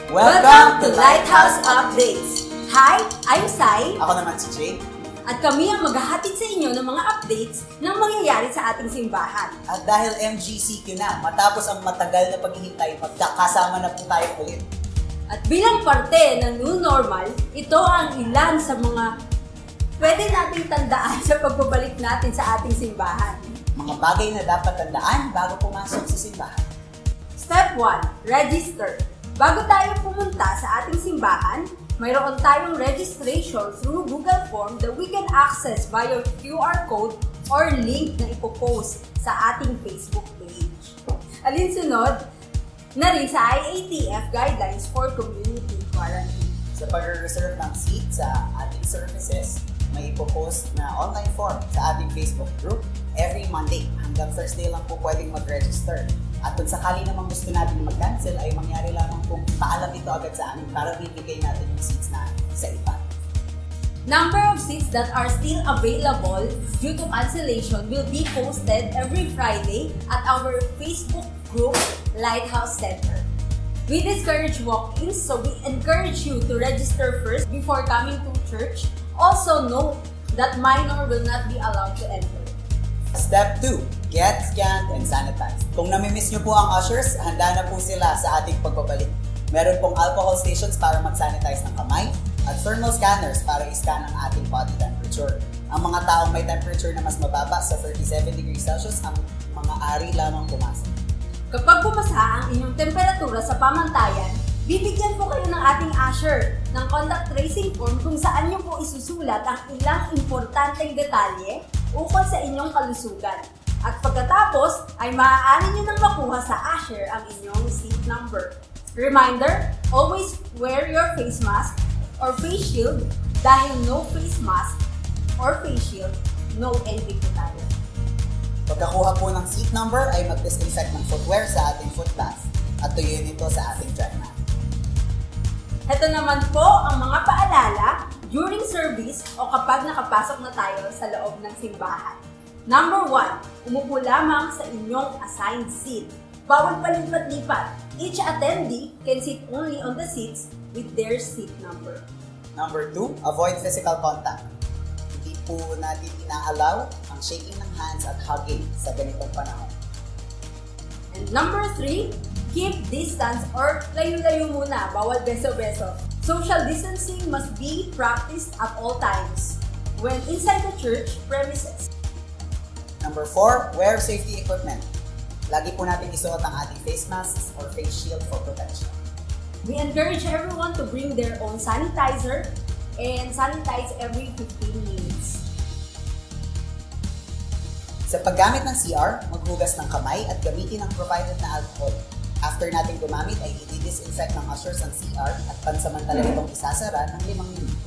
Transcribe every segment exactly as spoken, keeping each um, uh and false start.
Welcome to Lighthouse Updates! Hi, I'm Sai. Ako naman si Jay. At kami ang maghahatid sa inyo ng mga updates ng mangyayari sa ating simbahan. At dahil M G C Q na, matapos ang matagal na paghihintay, magkakasama na po tayo ulit. At bilang parte ng new normal, ito ang ilan sa mga pwede nating tandaan sa pagbabalik natin sa ating simbahan. Mga bagay na dapat tandaan bago pumasok sa simbahan. Step one. Register. Bago tayo pumunta sa ating simbahan, mayroon tayong registration through Google Form that we can access via Q R code or link na ipopost sa ating Facebook page. Alinsunod na rin sa I A T F Guidelines for Community Quarantine. Sa pag-reserve ng seat sa ating services, may ipopost na online form sa ating Facebook group every Monday. Hanggang Thursday lang po pwedeng mag-register. At kung sakali namang gusto natin mag-cancel, ay mangyari lamang kung paalam ito agad sa amin para bibigay natin yung seats na sa iba. Number of seats that are still available due to cancellation will be posted every Friday at our Facebook group, Lighthouse Center. We discourage walk-ins, so we encourage you to register first before coming to church. Also note that minor will not be allowed to enter. Step two. Get scanned and sanitized. Kung namimiss nyo po ang ushers, handa na po sila sa ating pagbabalik. Meron pong alcohol stations para mag-sanitize ng kamay at thermal scanners para i-scan ang ating body temperature. Ang mga taong may temperature na mas mababa sa thirty-seven degrees Celsius ang mga ari lamang pumasok. Kapag bumasa ang inyong temperatura sa pamantayan, bibigyan po kayo ng ating usher ng contact tracing form kung saan nyo po isusulat ang ilang importanteng detalye ukol sa inyong kalusugan. At pagkatapos ay maaari nyo nang makuha sa usher ang inyong seat number. Reminder, always wear your face mask or face shield dahil no face mask or face shield, no entry po tayo. Pagkakuha po ng seat number ay mag-disinfect ng footwear sa ating foot bath at tuyuin ito sa ating dry mat. Ito naman po ang mga paalala during service o kapag nakapasok na tayo sa loob ng simbahan. Number one, umupo lamang sa inyong assigned seat. Bawal palipat-lipat. Each attendee can sit only on the seats with their seat number. Number two, avoid physical contact. Hindi po natin ina-allow ang shaking ng hands at hugging sa ganitong panahon. And number three, keep distance or layo-layo muna. Bawal beso-beso. Social distancing must be practiced at all times when inside the church premises. Number four, wear safety equipment. Lagi po natin isuot ang ating face masks or face shield for protection. We encourage everyone to bring their own sanitizer and sanitize every fifteen minutes. Sa paggamit ng C R, maghugas ng kamay at gamitin ang provided na alcohol. After natin gumamit ay i-disinfect ng ushers ang C R at pansamantala itong isasara ng limang minuto.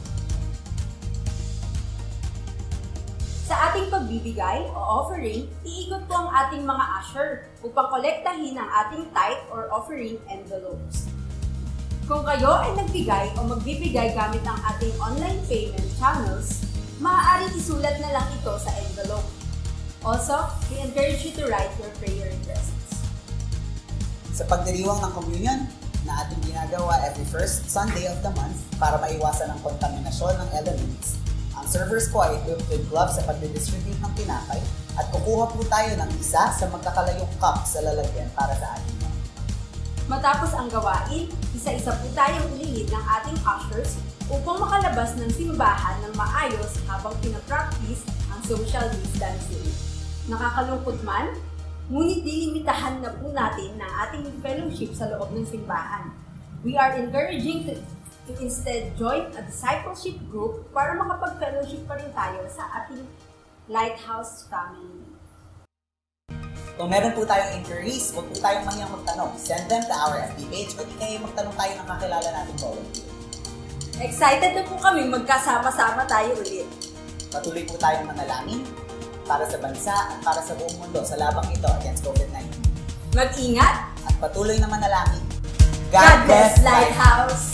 Sa ating pagbibigay o offering, iikot po ang ating mga usher upang kolektahin ang ating tithe or offering envelopes. Kung kayo ay nagbigay o magbibigay gamit ang ating online payment channels, maaaring isulat na lang ito sa envelope. Also, we encourage you to write your prayer requests. Sa pagdiriwang ng communion na ating ginagawa every first Sunday of the month para maiwasan ang kontaminasyon ng elements, ang servers po ay equipped with gloves sa pagdidistribute ng tinapay at kukuha po tayo ng isa sa magkakalayong cup sa lalagyan para sa atin. Matapos ang gawain, isa-isa po tayong ulilid ng ating ushers upang makalabas ng simbahan ng maayos habang pinapractice ang social distancing. Nakakalungkot man, ngunit dilimitahan na po natin ng ating fellowship sa loob ng simbahan. We are encouraging to to instead join a discipleship group para makapag-fellowship pa rin tayo sa ating Lighthouse family. Kung meron po tayong inquiries, huwag po tayong mahiyang magtanong. Send them to our F B page o di kayo magtanong tayo ng kakilala natin volunteer. Excited na po kami magkasama-sama tayo ulit. Patuloy po tayong manalangin para sa bansa at para sa buong mundo sa labang ito against COVID nineteen. Mag-ingat at patuloy na manalangin. God bless Lighthouse!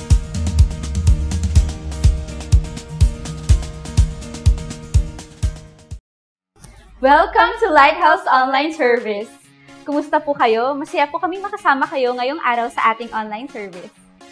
Welcome to Lighthouse Online Service! Kumusta po kayo? Masaya po kami makasama kayo ngayong araw sa ating online service.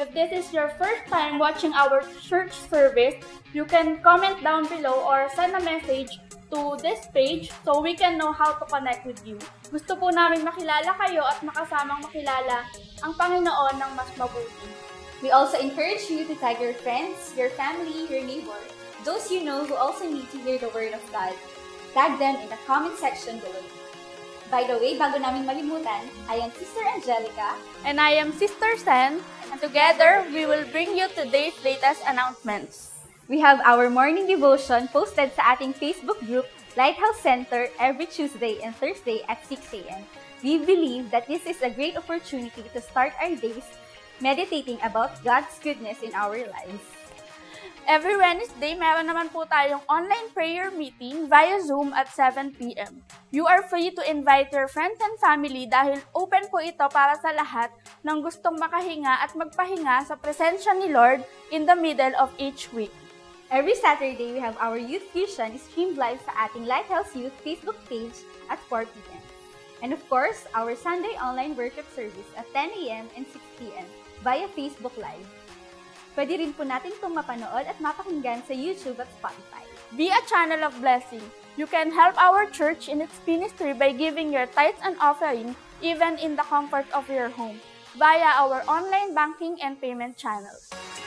If this is your first time watching our church service, you can comment down below or send a message to this page so we can know how to connect with you. Gusto po namin makilala kayo at makasamang makilala ang Panginoon ng mas mabuti. We also encourage you to tag your friends, your family, your neighbor, those you know who also need to hear the Word of God. Tag them in the comment section below. By the way, bago namin malimutan, I am Sister Angelica. And I am Sister Sen. And together, we will bring you today's latest announcements. We have our morning devotion posted sa ating Facebook group, Lighthouse Center, every Tuesday and Thursday at six a m We believe that this is a great opportunity to start our days meditating about God's goodness in our lives. Every Wednesday, meron naman po tayong online prayer meeting via Zoom at seven p m You are free to invite your friends and family dahil open po ito para sa lahat ng gustong makahinga at magpahinga sa presensya ni Lord in the middle of each week. Every Saturday, we have our Youth Fusion streamed live sa ating Lighthouse Youth Facebook page at four p m And of course, our Sunday online worship service at ten a m and six p m via Facebook Live. Pwede rin po natin itong mapanood at mapakinggan sa YouTube at Spotify. Be a channel of blessing. You can help our church in its ministry by giving your tithes and offering even in the comfort of your home via our online banking and payment channels.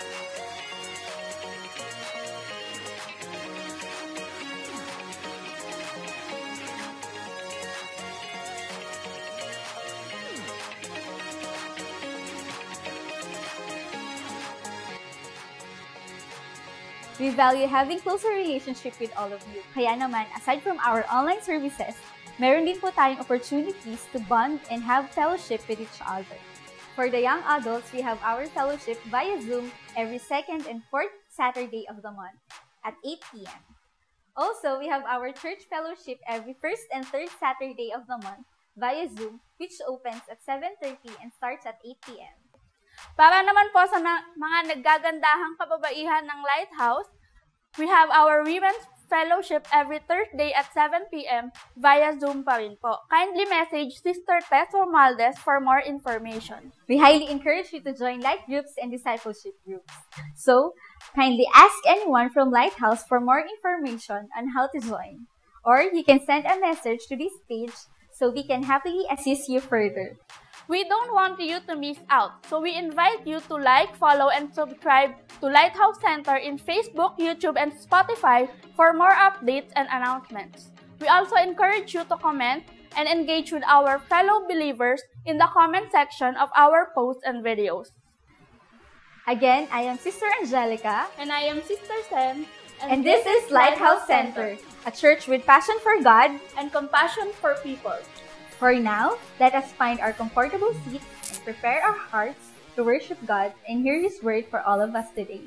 We value having closer relationship with all of you. Kaya naman, aside from our online services, meron din po tayong opportunities to bond and have fellowship with each other. For the young adults, we have our fellowship via Zoom every second and fourth Saturday of the month at eight p m Also, we have our church fellowship every first and third Saturday of the month via Zoom, which opens at seven thirty and starts at eight p m Para naman po sa na- mga naggagandahang kababaihan ng Lighthouse, we have our Women's Fellowship every Thursday at seven p m via Zoom pa rin po. Kindly message Sister Tess Romaldes for more information. We highly encourage you to join light groups and discipleship groups. So, kindly ask anyone from Lighthouse for more information on how to join. Or you can send a message to this page so we can happily assist you further. We don't want you to miss out, so we invite you to like, follow, and subscribe to Lighthouse Center in Facebook, YouTube, and Spotify for more updates and announcements. We also encourage you to comment and engage with our fellow believers in the comment section of our posts and videos. Again, I am Sister Angelica. And I am Sister Sen. And, and this is Lighthouse Center, a church with passion for God and compassion for people. For now, let us find our comfortable seats and prepare our hearts to worship God and hear His word for all of us today.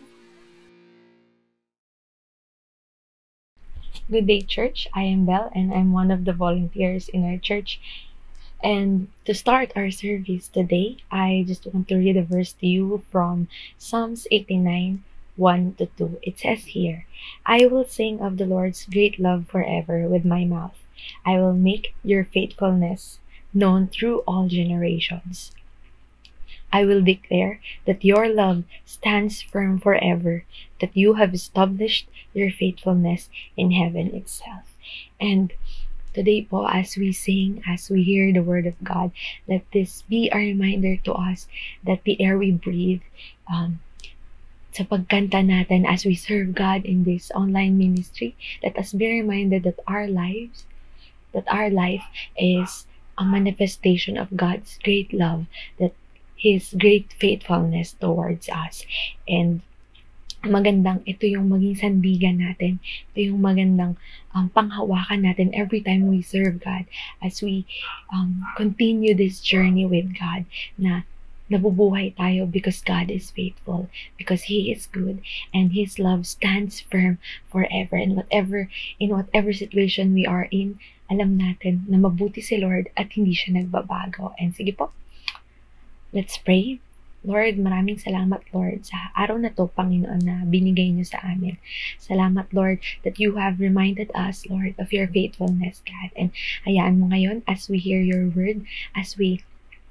Good day, church. I am Belle and I'm one of the volunteers in our church. And to start our service today, I just want to read a verse to you from Psalms eighty-nine, one to two. It says here, I will sing of the Lord's great love forever with my mouth. I will make your faithfulness known through all generations. I will declare that your love stands firm forever, that you have established your faithfulness in heaven itself. And today po, as we sing, as we hear the word of God, let this be a reminder to us that the air we breathe, um, sa pagkanta natin as we serve God in this online ministry, let us be reminded that our lives that our life is a manifestation of God's great love, that His great faithfulness towards us. And magandang ito yung maging sandigan natin, ito yung magandang um, panghawakan natin every time we serve God, as we um, continue this journey with God, na nabubuhay tayo because God is faithful, because He is good, and His love stands firm forever. And whatever, in whatever situation we are in, alam natin na mabuti si Lord at hindi siya nagbabago. And sige po, let's pray. Lord, maraming salamat, Lord, sa araw na to, Panginoon, na binigay niyo sa amin. Salamat, Lord, that you have reminded us, Lord, of your faithfulness, God. And hayaan mo ngayon, as we hear your word, as we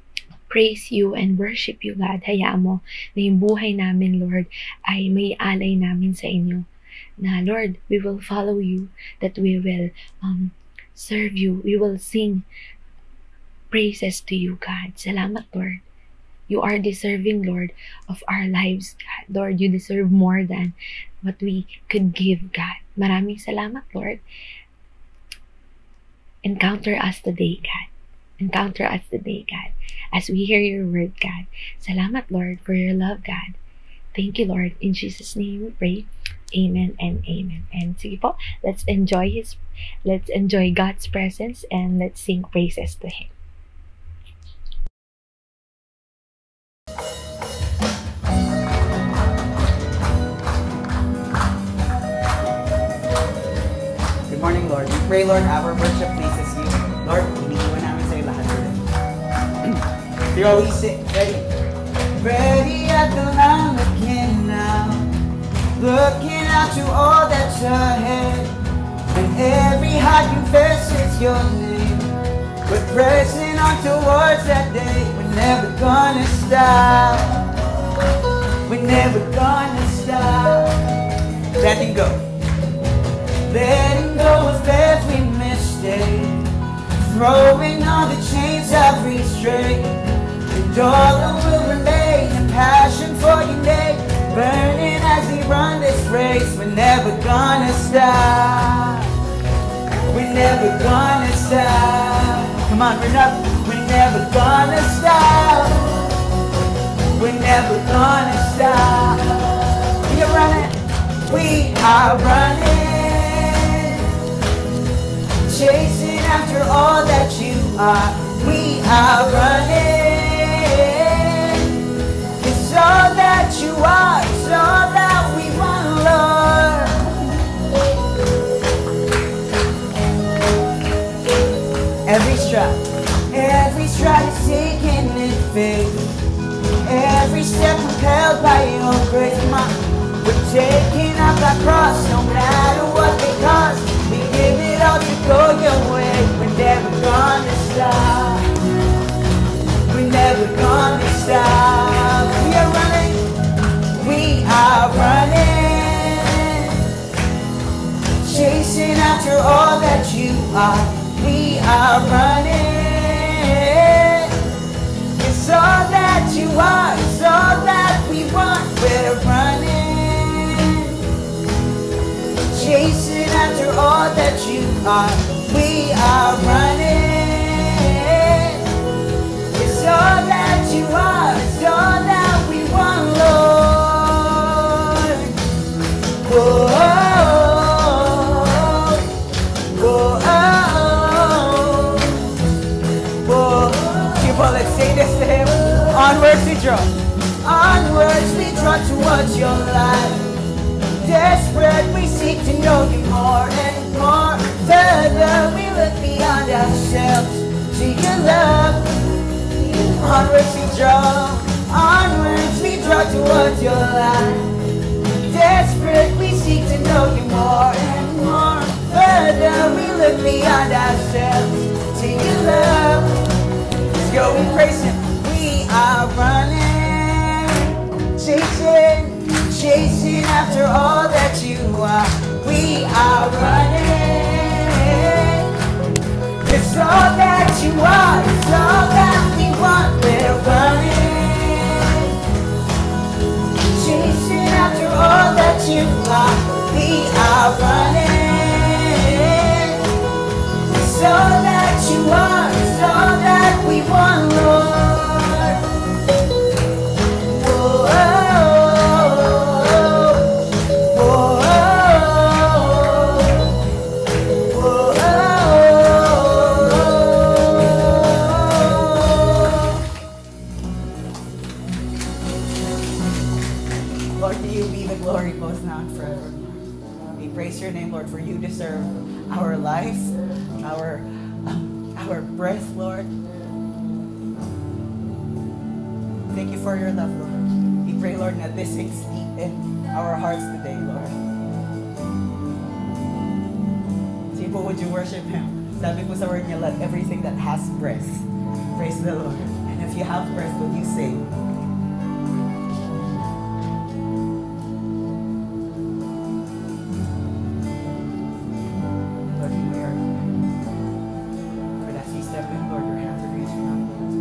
praise you and worship you, God. Hayaan mo na yung buhay namin, Lord, ay may alay namin sa inyo. Na, Lord, we will follow you, that we will um, serve you, we will sing praises to you, God. Salamat, Lord. You are deserving, Lord, of our lives, God. Lord, you deserve more than what we could give, God. Maraming salamat, Lord. Encounter us today, God. Encounter us today, God, as we hear your word, God. Salamat, Lord, for your love, God. Thank you, Lord. In Jesus' name we pray. Amen and amen. And sige po, let's enjoy His, let's enjoy God's presence and let's sing praises to Him. Good morning, Lord. We pray, Lord, our worship pleases you. Lord, iniiwan namin sa'yo lahat today. Here we sit, ready? Ready at the line again now, looking out to all that's ahead. When every heart confesses your name, we're pressing on towards that day. We're never gonna stop. We're never gonna stop. Letting go. Letting go of every mistake, throwing all the chains of restraint, and all that will remain in passion for your name, burning as we run this race. We're never gonna stop. We're never gonna stop. Come on, we're not. We're never gonna stop. We're never gonna stop. We are running. We are running. Chasing after all that you are. We are running. It's all that you are. It's all that we want, Lord. Every stride, every stride is taken in faith. Every step compelled by your grace. Come on. We're taking up our cross no matter what they cost. We give it all to go your way. We're never gonna stop. We're never gonna stop. We are running. We are running. Chasing after all that you are. We are running. It's all that you are. It's all that we want. We're running. Chasing after all that you are. We are running. It's all that you are. It's all that we want, Lord. Whoa, whoa, whoa, whoa. Well, let's say this to Him. Onwards we draw. Onwards we draw towards your light. Desperate, we seek to know you more and more. Further, we look beyond ourselves to your love. Onwards we draw, onwards we draw towards your light. Desperate, we seek to know you more and more. Further, we look beyond ourselves to your love. Let's go, we praise Him. We are running, chasing. Chasing after all that you are. We are running. It's all that you are. It's all that we want. We're running. Chasing after all that you are. We are running. It's all that you are. It's all that we want, Lord. Your name, Lord, for you deserve our life, our our breath, Lord. Thank you for your love, Lord. We pray, Lord, that this sinks deep in our hearts today, Lord. Sige po, would you worship Him? Sabi po sa word niya, let everything that has breath praise the Lord. And if you have breath, would you sing? Lord, we are for that we step in, Lord, your hands are reaching out.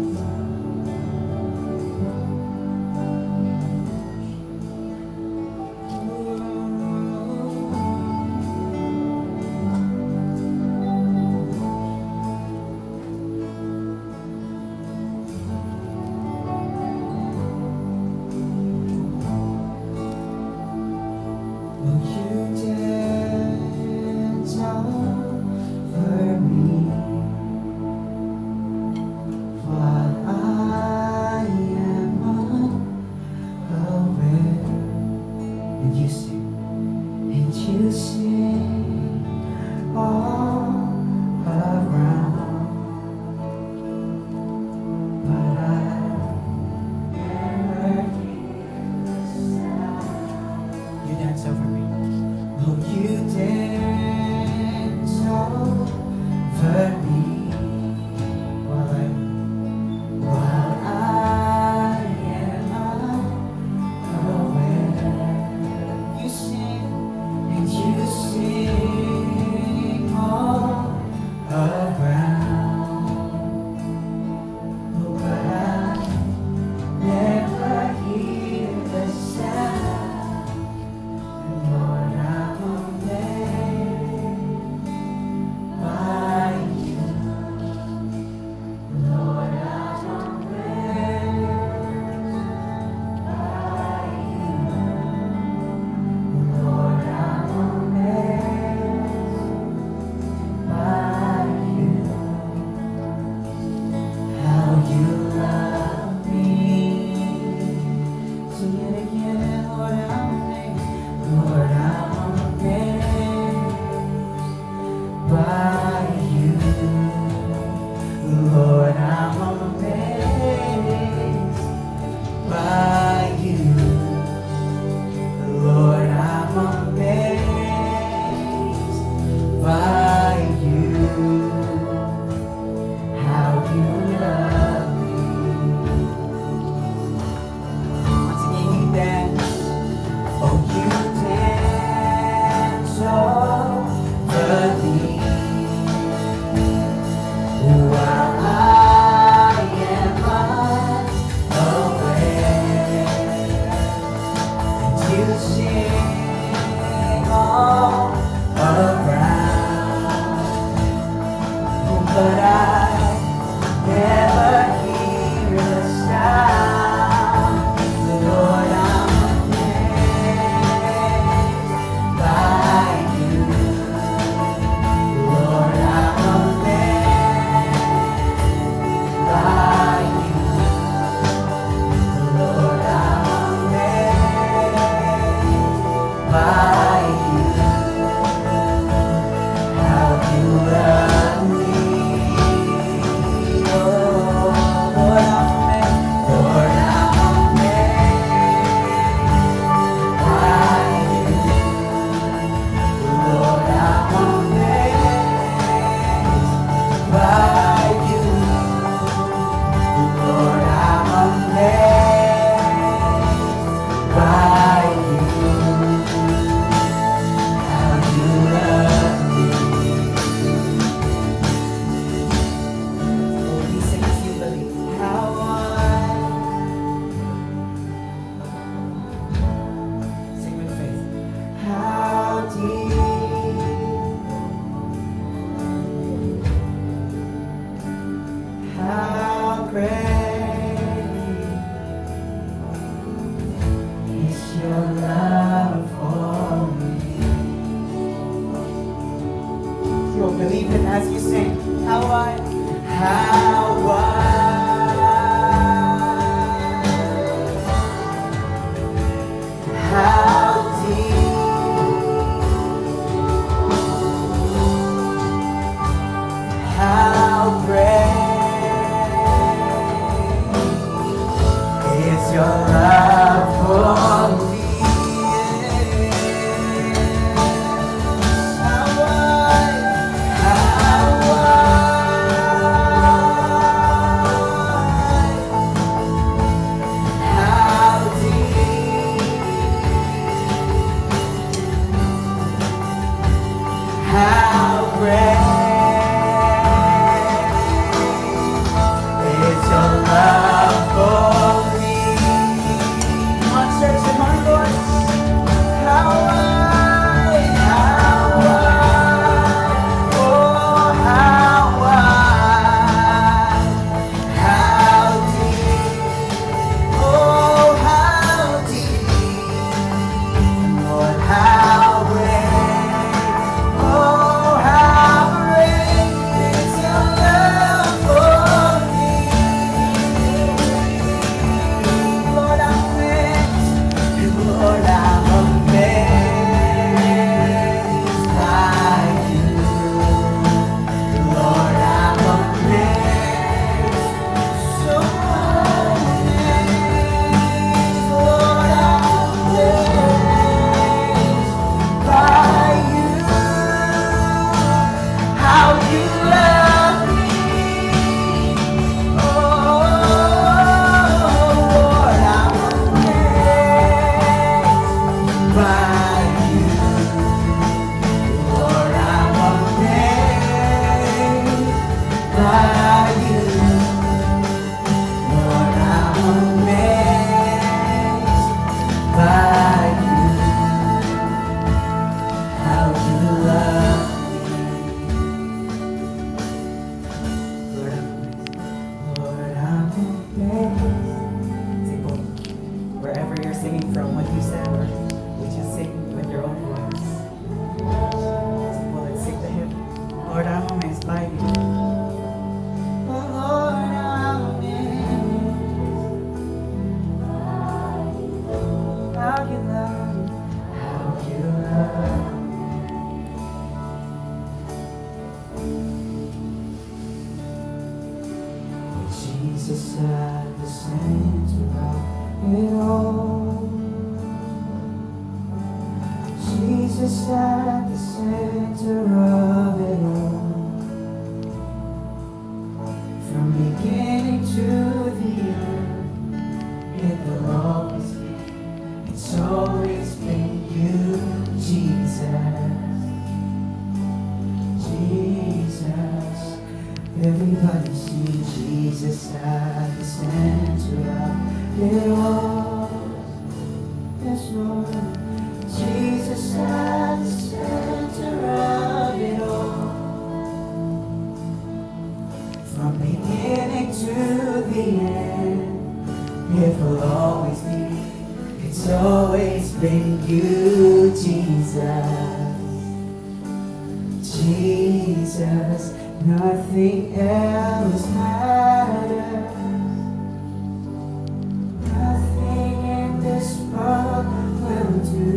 Believe it as you sing. How wide, how wide, how deep, how great is your love for me. How how great is your love for me. Come on, church, in my voice. How wide, how wide, oh, how wide, how deep, oh, how deep, Lord, how great, oh, how great is your love for me. Lord, I'm amazed, Lord, I'm amazed by you. Lord, I'm amazed, so amazed. Lord, I'm amazed by you. How you love me. Oh, Lord, I'm amazed by you. Lord, I'm amazed by you. Lord, I'm amazed by you. How you love me. Lord, I'm amazed. Lord, I'm amazed. Sing both. Wherever you're singing from, what you said, or would you sing with your own voice? Sing both and sing to Him. Lord, I'm amazed by you. Oh, Lord, I'm amazed. How you love, how you love. Jesus at the center of it all. Jesus at the center of it all. From beginning to the end, it will always be. It's always been you, Jesus. Jesus. Everybody see Jesus at the center of it all. Yes, Lord. Jesus at the center of it all. From beginning to the end, it will always be. It's always been you, Jesus. Jesus. Nothing else matters. Nothing in this world will do.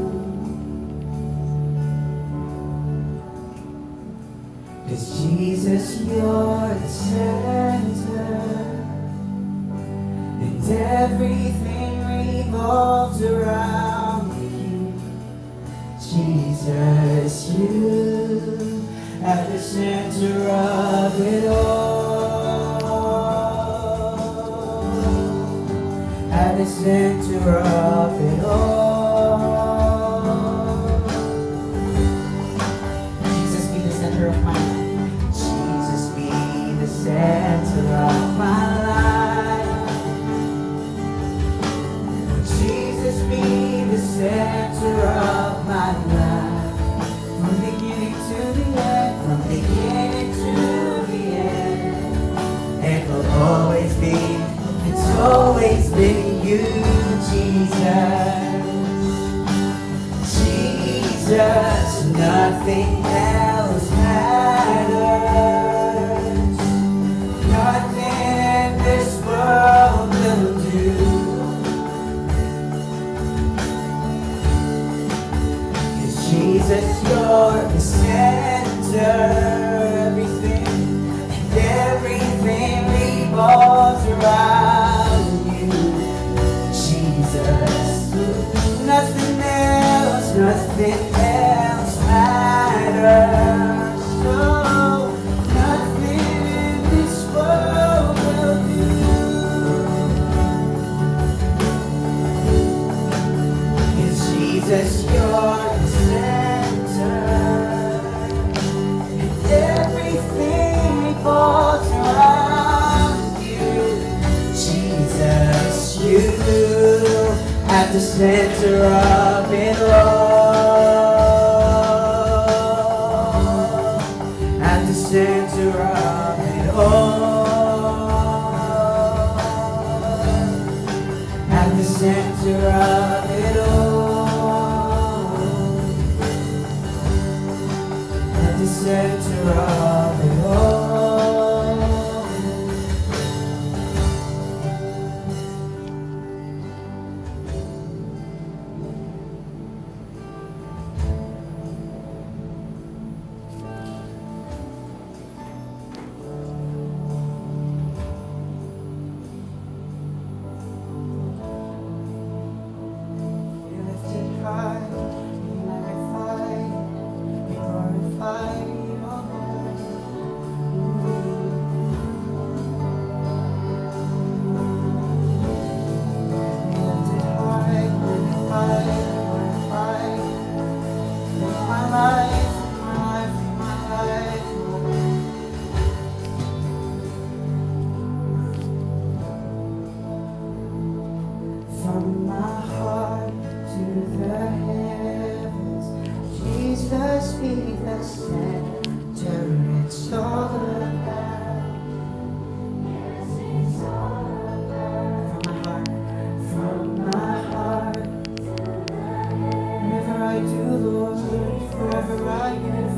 Cause Jesus, you're the center, and everything revolves around you. Jesus, you at the center of it all. At the center of it all. Jesus be the center of my life. Jesus be the center of my life. Jesus be the center of my life. From beginning to the end, from beginning to the end, it will always be, it's always been you, Jesus. Jesus, nothing else matters. Nothing in this world will do. Jesus, you're the center, everything, and everything revolves around you. Jesus, nothing else, nothing else matters. Oh, at the center of it all, at the center of it all, at the center of it all, at the center of it all. From my heart to the heavens, Jesus be the center, it's all about. Yes, it's all about. From my heart, from my heart to the heavens, whatever I do, Lord, forever I give,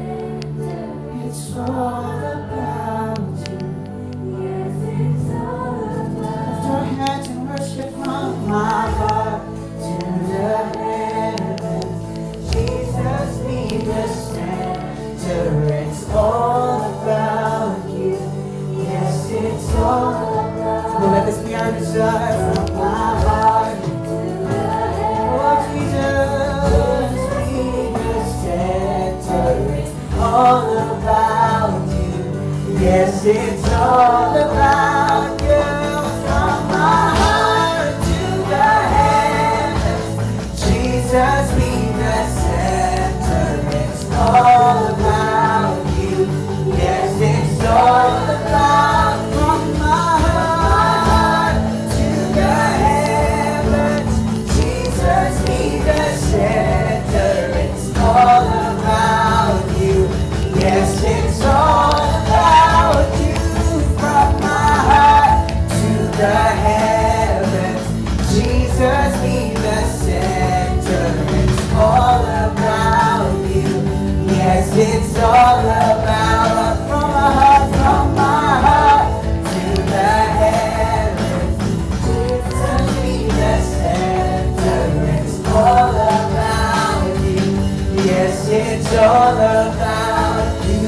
it's all about you. Yes, it's all about. Lift our hands and worship from my heart to the heavens. Jesus be the center, it's all about you. Yes, it's all about. So let this be our desire from my heart to the heavens. Oh, Jesus be the center, it's all about you. Yes, it's all about you. From my heart to the heavens, Jesus be the center, it's all about you. Yes, it's all about. From my heart to the heavens, Jesus be the center, it's all about you. Yes, it's all about you. From my heart to the heavens, Jesus be the center, it's all about you. Yes, it's all about. From my heart, from my heart to the heavens, Jesus be the center, it's all about you. Yes, it's all about you.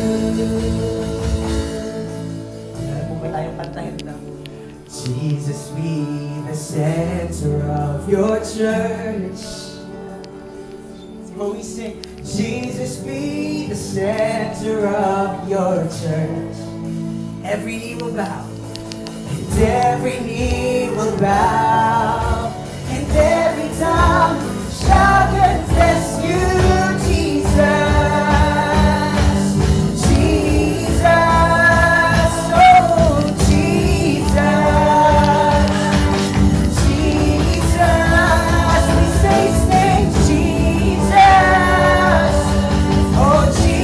May tayong kantahin lang. Jesus be the center of your church. When we sing, Jesus be the center of your church. Every knee will bow, and every knee will bow, and every tongue shall confess you, Jesus. Jesus, oh Jesus, Jesus, we say his name, Jesus, oh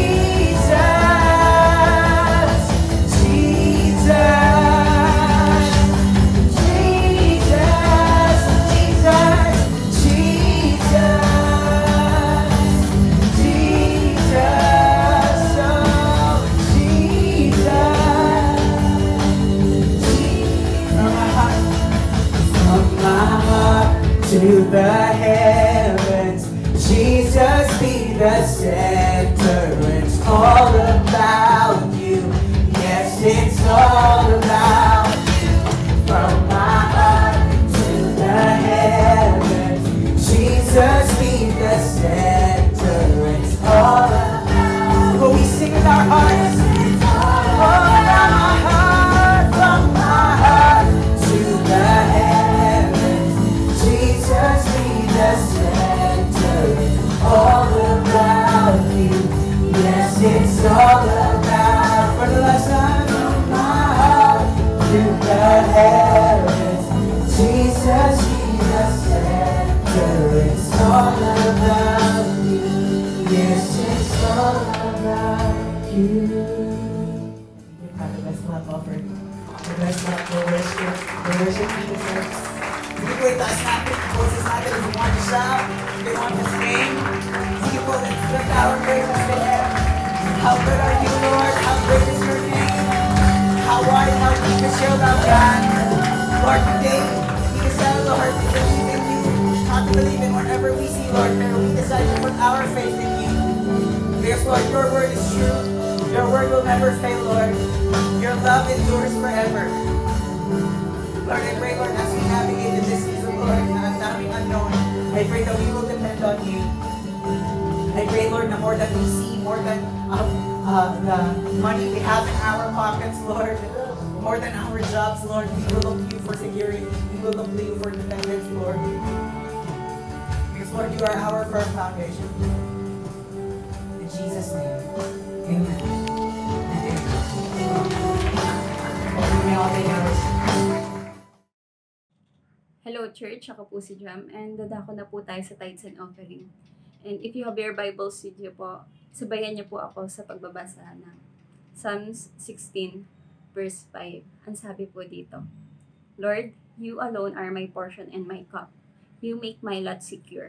Jesus, Jesus, Jesus, Jesus, Jesus. like you. Give God the best clap offering. The best clap for worship. For worship Jesus. Sige po, itaas natin ang boses natin. If you want to shout, if you want to sing, sige po, let's lift our praises to Him. How good are you, Lord? How great is your name? How wide, how deep is your love, God? Lord, today, we decide, Lord, to believe in you. Not to believe in whatever we see, Lord, pero we decide to put our faith in you. Because, Lord, your word is true. Your word will never fail, Lord. Your love endures forever. Lord, I pray, Lord, as we navigate in this season, Lord, na ang daming unknown, I pray that we will depend on you. I pray, Lord, na more than we see, more than uh, uh, the money we have in our pockets, Lord, more than our jobs, Lord, we will look to you for security. We will look to you for dependence, Lord. Because, Lord, you are our firm foundation. In Jesus' name, amen. And amen. May all take ours. Hello Church, ako po si Jam and dadako na po tayo sa tithes and offering. And if you have your Bibles with you po, sabayan niyo po ako sa pagbabasa ng Psalms sixteen verse five. Ang sabi po dito, Lord, you alone are my portion and my cup. You make my lot secure.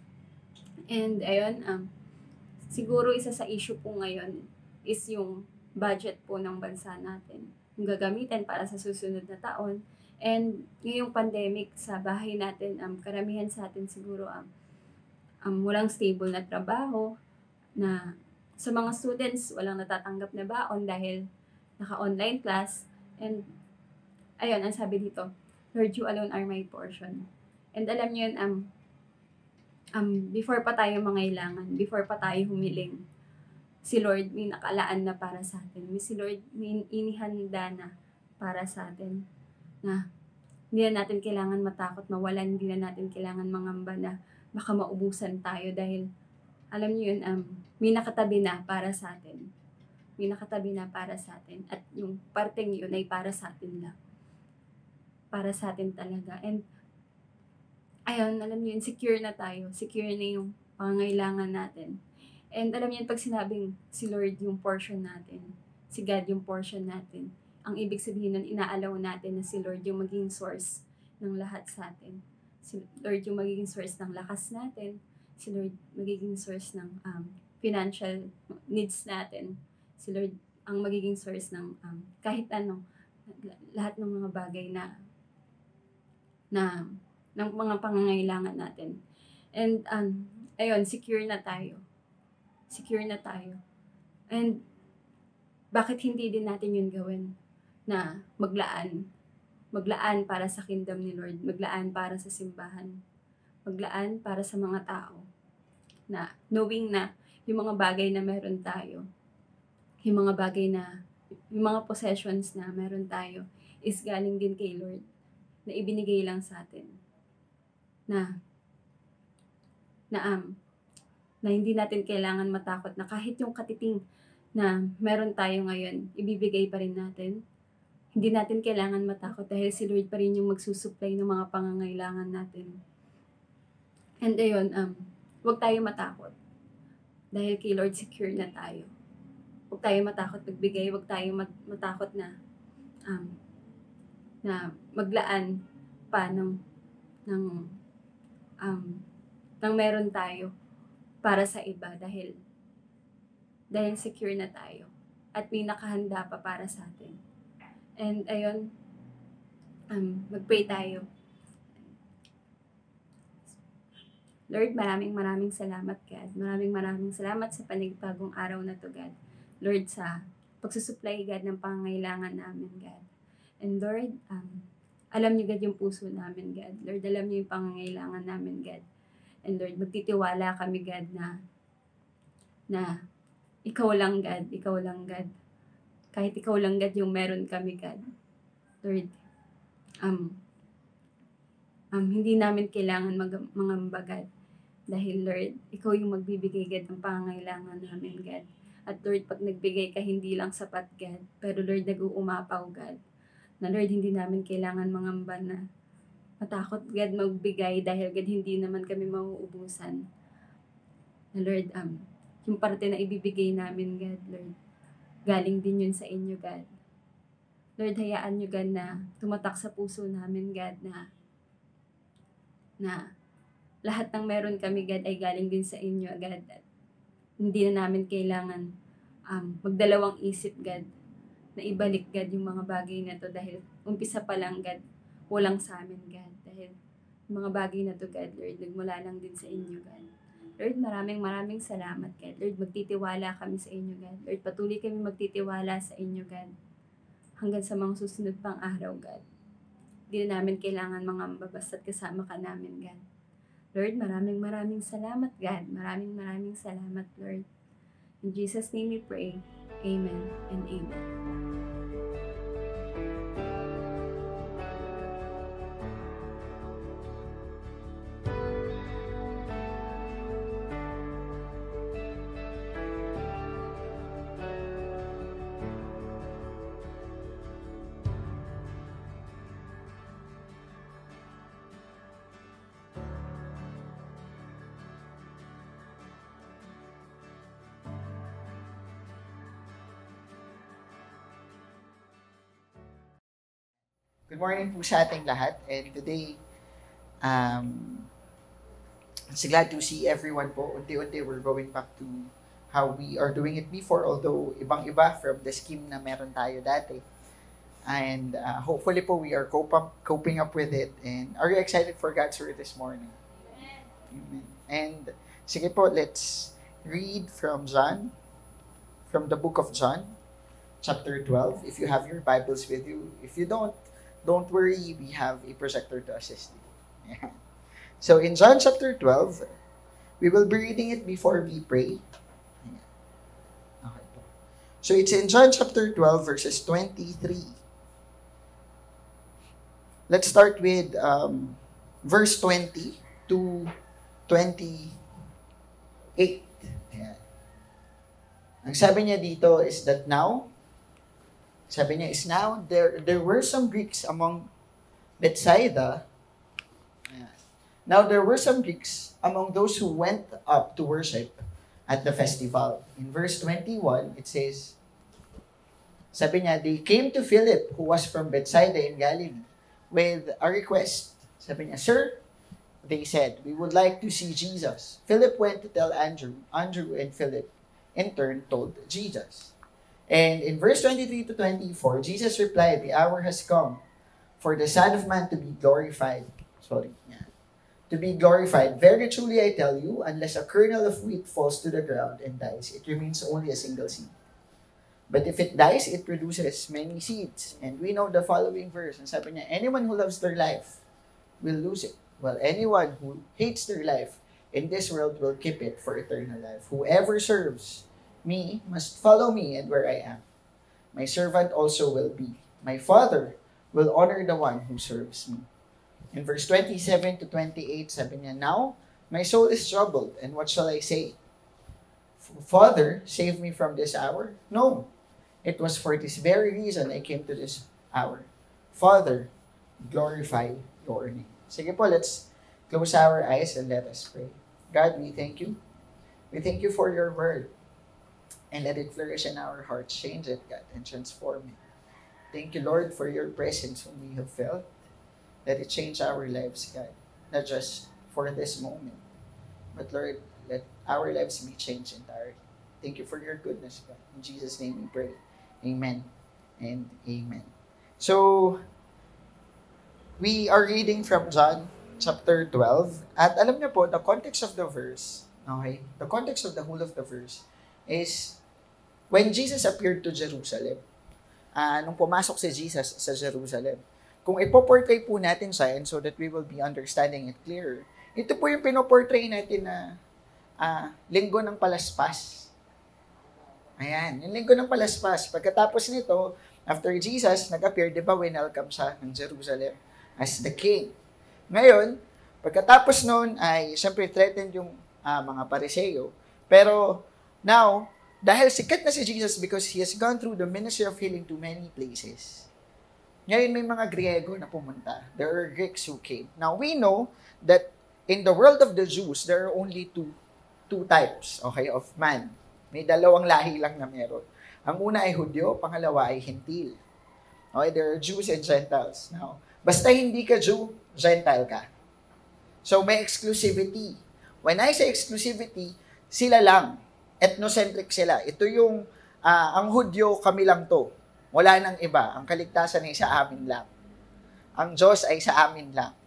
And ayun, um, siguro isa sa issue po ngayon is yung budget po ng bansa natin. Yung gagamitin para sa susunod na taon. And ngayong pandemic sa bahay natin, um, karamihan sa atin siguro um, um, walang stable na trabaho, na sa mga students walang natatanggap na baon dahil naka-online class. And ayun, ang sabi dito, Lord, you alone are my portion. And alam niyo yun, um, um, before pa tayo mangailangan, before pa tayo humiling, si Lord may nakalaan na para sa atin. Si Lord may inihanda na para sa atin. Na hindi na natin kailangan matakot mawalan, hindi na natin kailangan mangamba na baka maubusan tayo dahil alam niyo yun, um, may nakatabi na para sa atin. May nakatabi na para sa atin at yung parteng yun ay para sa atin lang. Para sa atin talaga. And ayun, alam niyo yun, secure na tayo. Secure na yung pangangailangan natin. And alam niyo yun, pag sinabing si Lord yung portion natin, si God yung portion natin, ang ibig sabihin nun, inaalaw natin na si Lord yung magiging source ng lahat sa atin. Si Lord yung magiging source ng lakas natin. Si Lord magiging source ng um, financial needs natin. Si Lord ang magiging source ng um, kahit ano, lahat ng mga bagay na na ng mga pangangailangan natin. And um, ayun, secure na tayo. Secure na tayo. And bakit hindi din natin yun gawin? Na maglaan, maglaan para sa kingdom ni Lord, maglaan para sa simbahan, maglaan para sa mga tao, na knowing na yung mga bagay na meron tayo, yung mga bagay na, yung mga possessions na meron tayo, is galing din kay Lord, na ibinigay lang sa atin, na, na, um, na hindi natin kailangan matakot, na kahit yung katiting na meron tayo ngayon, ibibigay pa rin natin. Hindi natin kailangan matakot dahil si Lord pa rin yung magsusupply ng mga pangangailangan natin. And ayun, um, huwag tayo matakot. Dahil kay Lord secure na tayo. Huwag tayo matakot magbigay, huwag tayo mat- matakot na um, na maglaan pa ng ng um, ng meron tayo para sa iba dahil dahil secure na tayo at may nakahanda pa para sa atin. And ayun, um, mag-pray tayo. Lord, maraming maraming salamat, God. Maraming maraming salamat sa panibagong araw na to, God. Lord, sa pagsusupply, God, ng pangangailangan namin, God. And Lord, um, alam niyo, God, yung puso namin, God. Lord, alam niyo yung pangangailangan namin, God. And Lord, magtitiwala kami, God, na na ikaw lang, God. Ikaw lang, God. Kahit ikaw lang, God, yung meron kami, God. Lord, um, um, hindi namin kailangan mag- mangamba, God. Dahil, Lord, ikaw yung magbibigay, God, ng pangangailangan namin, God. At Lord, pag nagbigay ka, hindi lang sapat, God. Pero Lord, nag-uumapaw, God. Na Lord, hindi namin kailangan mangamba na matakot, God, magbigay dahil, God, hindi naman kami mauubusan. Na Lord, um, yung parte na ibibigay namin, God, Lord. Galing din yun sa inyo, God. Lord, hayaan nyo, God, na tumatak sa puso namin, God, na na lahat ng meron kami, God, ay galing din sa inyo, God. At hindi na namin kailangan um, magdalawang isip, God, na ibalik, God, yung mga bagay na to dahil umpisa pa lang, God, walang sa amin, God. Dahil yung mga bagay na to, God, Lord, nagmula lang din sa inyo, God. Lord, maraming maraming salamat, God. Lord, magtitiwala kami sa inyo, God. Lord, patuloy kami magtitiwala sa inyo, God. Hanggang sa mga susunod pang araw, God. Hindi na namin kailangan mga babasta't kasama ka namin, God. Lord, maraming maraming salamat, God. Maraming maraming salamat, Lord. In Jesus' name we pray. Amen and amen. Good morning po sa ating lahat, and today, um, it's glad to see everyone po. Unti-unti, we're going back to how we are doing it before, although ibang-iba from the scheme na meron tayo dati. And uh, hopefully po, we are cope up, coping up with it. And are you excited for God's Word this morning? Amen. Amen. And sige po, let's read from John, from the book of John, chapter twelve. If you have your Bibles with you. If you don't, don't worry, we have a projector to assist you. Yeah. So in John chapter twelve, we will be reading it before we pray. Yeah. Okay po. So it's in John chapter twelve, verses twenty-three. Let's start with um, verse twenty to twenty-eight. Yeah. Ang sabi niya dito is that now, Sabi niya, is now, there there were some Greeks among Bethsaida. Now, there were some Greeks among those who went up to worship at the festival. In verse twenty-one, it says, sabi niya, they came to Philip, who was from Bethsaida in Galilee, with a request. Sabi niya, Sir, they said, we would like to see Jesus. Philip went to tell Andrew. Andrew and Philip, in turn, told Jesus. And in verse twenty-three to twenty-four, Jesus replied, the hour has come for the Son of Man to be glorified. Sorry. Yeah. To be glorified. Very truly I tell you, unless a kernel of wheat falls to the ground and dies, it remains only a single seed. But if it dies, it produces many seeds. And we know the following verse. And sabi niya, anyone who loves their life will lose it. While anyone who hates their life in this world will keep it for eternal life. Whoever serves me must follow me, and where I am, my servant also will be. My Father will honor the one who serves me. In verse twenty-seven to twenty-eight, sabi niya, now my soul is troubled, and what shall I say? Father, save me from this hour? No, it was for this very reason I came to this hour. Father, glorify your name. Sige po, let's close our eyes and let us pray. God, we thank you. We thank you for your word. And let it flourish in our hearts. Change it, God, and transform it. Thank you, Lord, for your presence whom we have felt. Let it change our lives, God. Not just for this moment, but Lord, let our lives be changed entirely. Thank you for your goodness, God. In Jesus' name we pray. Amen and amen. So, we are reading from John chapter twelve. At alam niyo po, the context of the verse, okay, the context of the whole of the verse is when Jesus appeared to Jerusalem. Uh, nung pumasok si Jesus sa Jerusalem. Kung ipoportray po natin siya, and so that we will be understanding it clearer, ito po yung pinoportray natin na uh, linggo ng palaspas. Ayan, yung linggo ng palaspas. Pagkatapos nito, after Jesus nag-appear, di ba, winelcome siya ng Jerusalem as the king. Ngayon, pagkatapos noon ay siyempre threatened yung uh, mga Pariseo. Pero now, dahil sikat na si Jesus because he has gone through the ministry of healing to many places. Ngayon may mga Griego na pumunta. There are Greeks who came. Now we know that in the world of the Jews, there are only two two types, okay, of man. May dalawang lahi lang na meron. Ang una ay Hudyo, pangalawa ay Hentil. Okay, there are Jews and Gentiles. Now, basta hindi ka Jew, Gentile ka. So, may exclusivity. When I say exclusivity, sila lang. Ethnocentric sila. Ito yung, uh, ang Hudyo, kami lang to. Wala nang iba. Ang kaligtasan ay sa amin lang. Ang Diyos ay sa amin lang.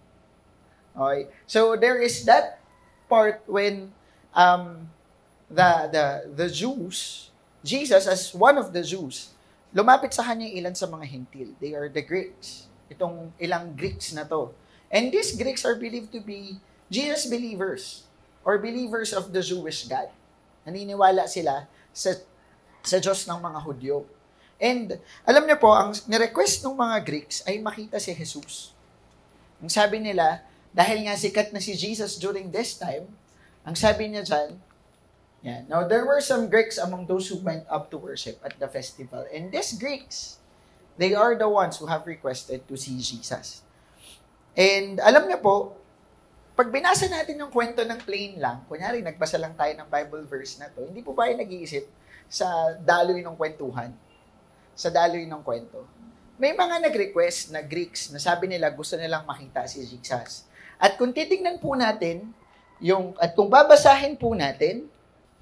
Okay? So, there is that part when um, the, the, the Jews, Jesus as one of the Jews, lumapit sa kanya ilan sa mga Hentil. They are the Greeks. Itong ilang Greeks na to. And these Greeks are believed to be Jesus believers or believers of the Jewish God. Naniniwala sila sa, sa Diyos ng mga Hudyo. And alam niyo po, ang nirequest ng mga Greeks ay makita si Jesus. Ang sabi nila, dahil nga sikat na si Jesus during this time, ang sabi niya dyan, yeah. Now, there were some Greeks among those who went up to worship at the festival. And these Greeks, they are the ones who have requested to see Jesus. And alam niyo po, pag binasa natin yung kwento ng plain lang, kunyari nagbasa lang tayo ng Bible verse na to, hindi po ba yung nag-iisip sa daloy ng kwentuhan? Sa daloy ng kwento. May mga nag-request na Greeks na sabi nila gusto nilang makita si Jesus. At kung titignan po natin, yung, at kung babasahin po natin,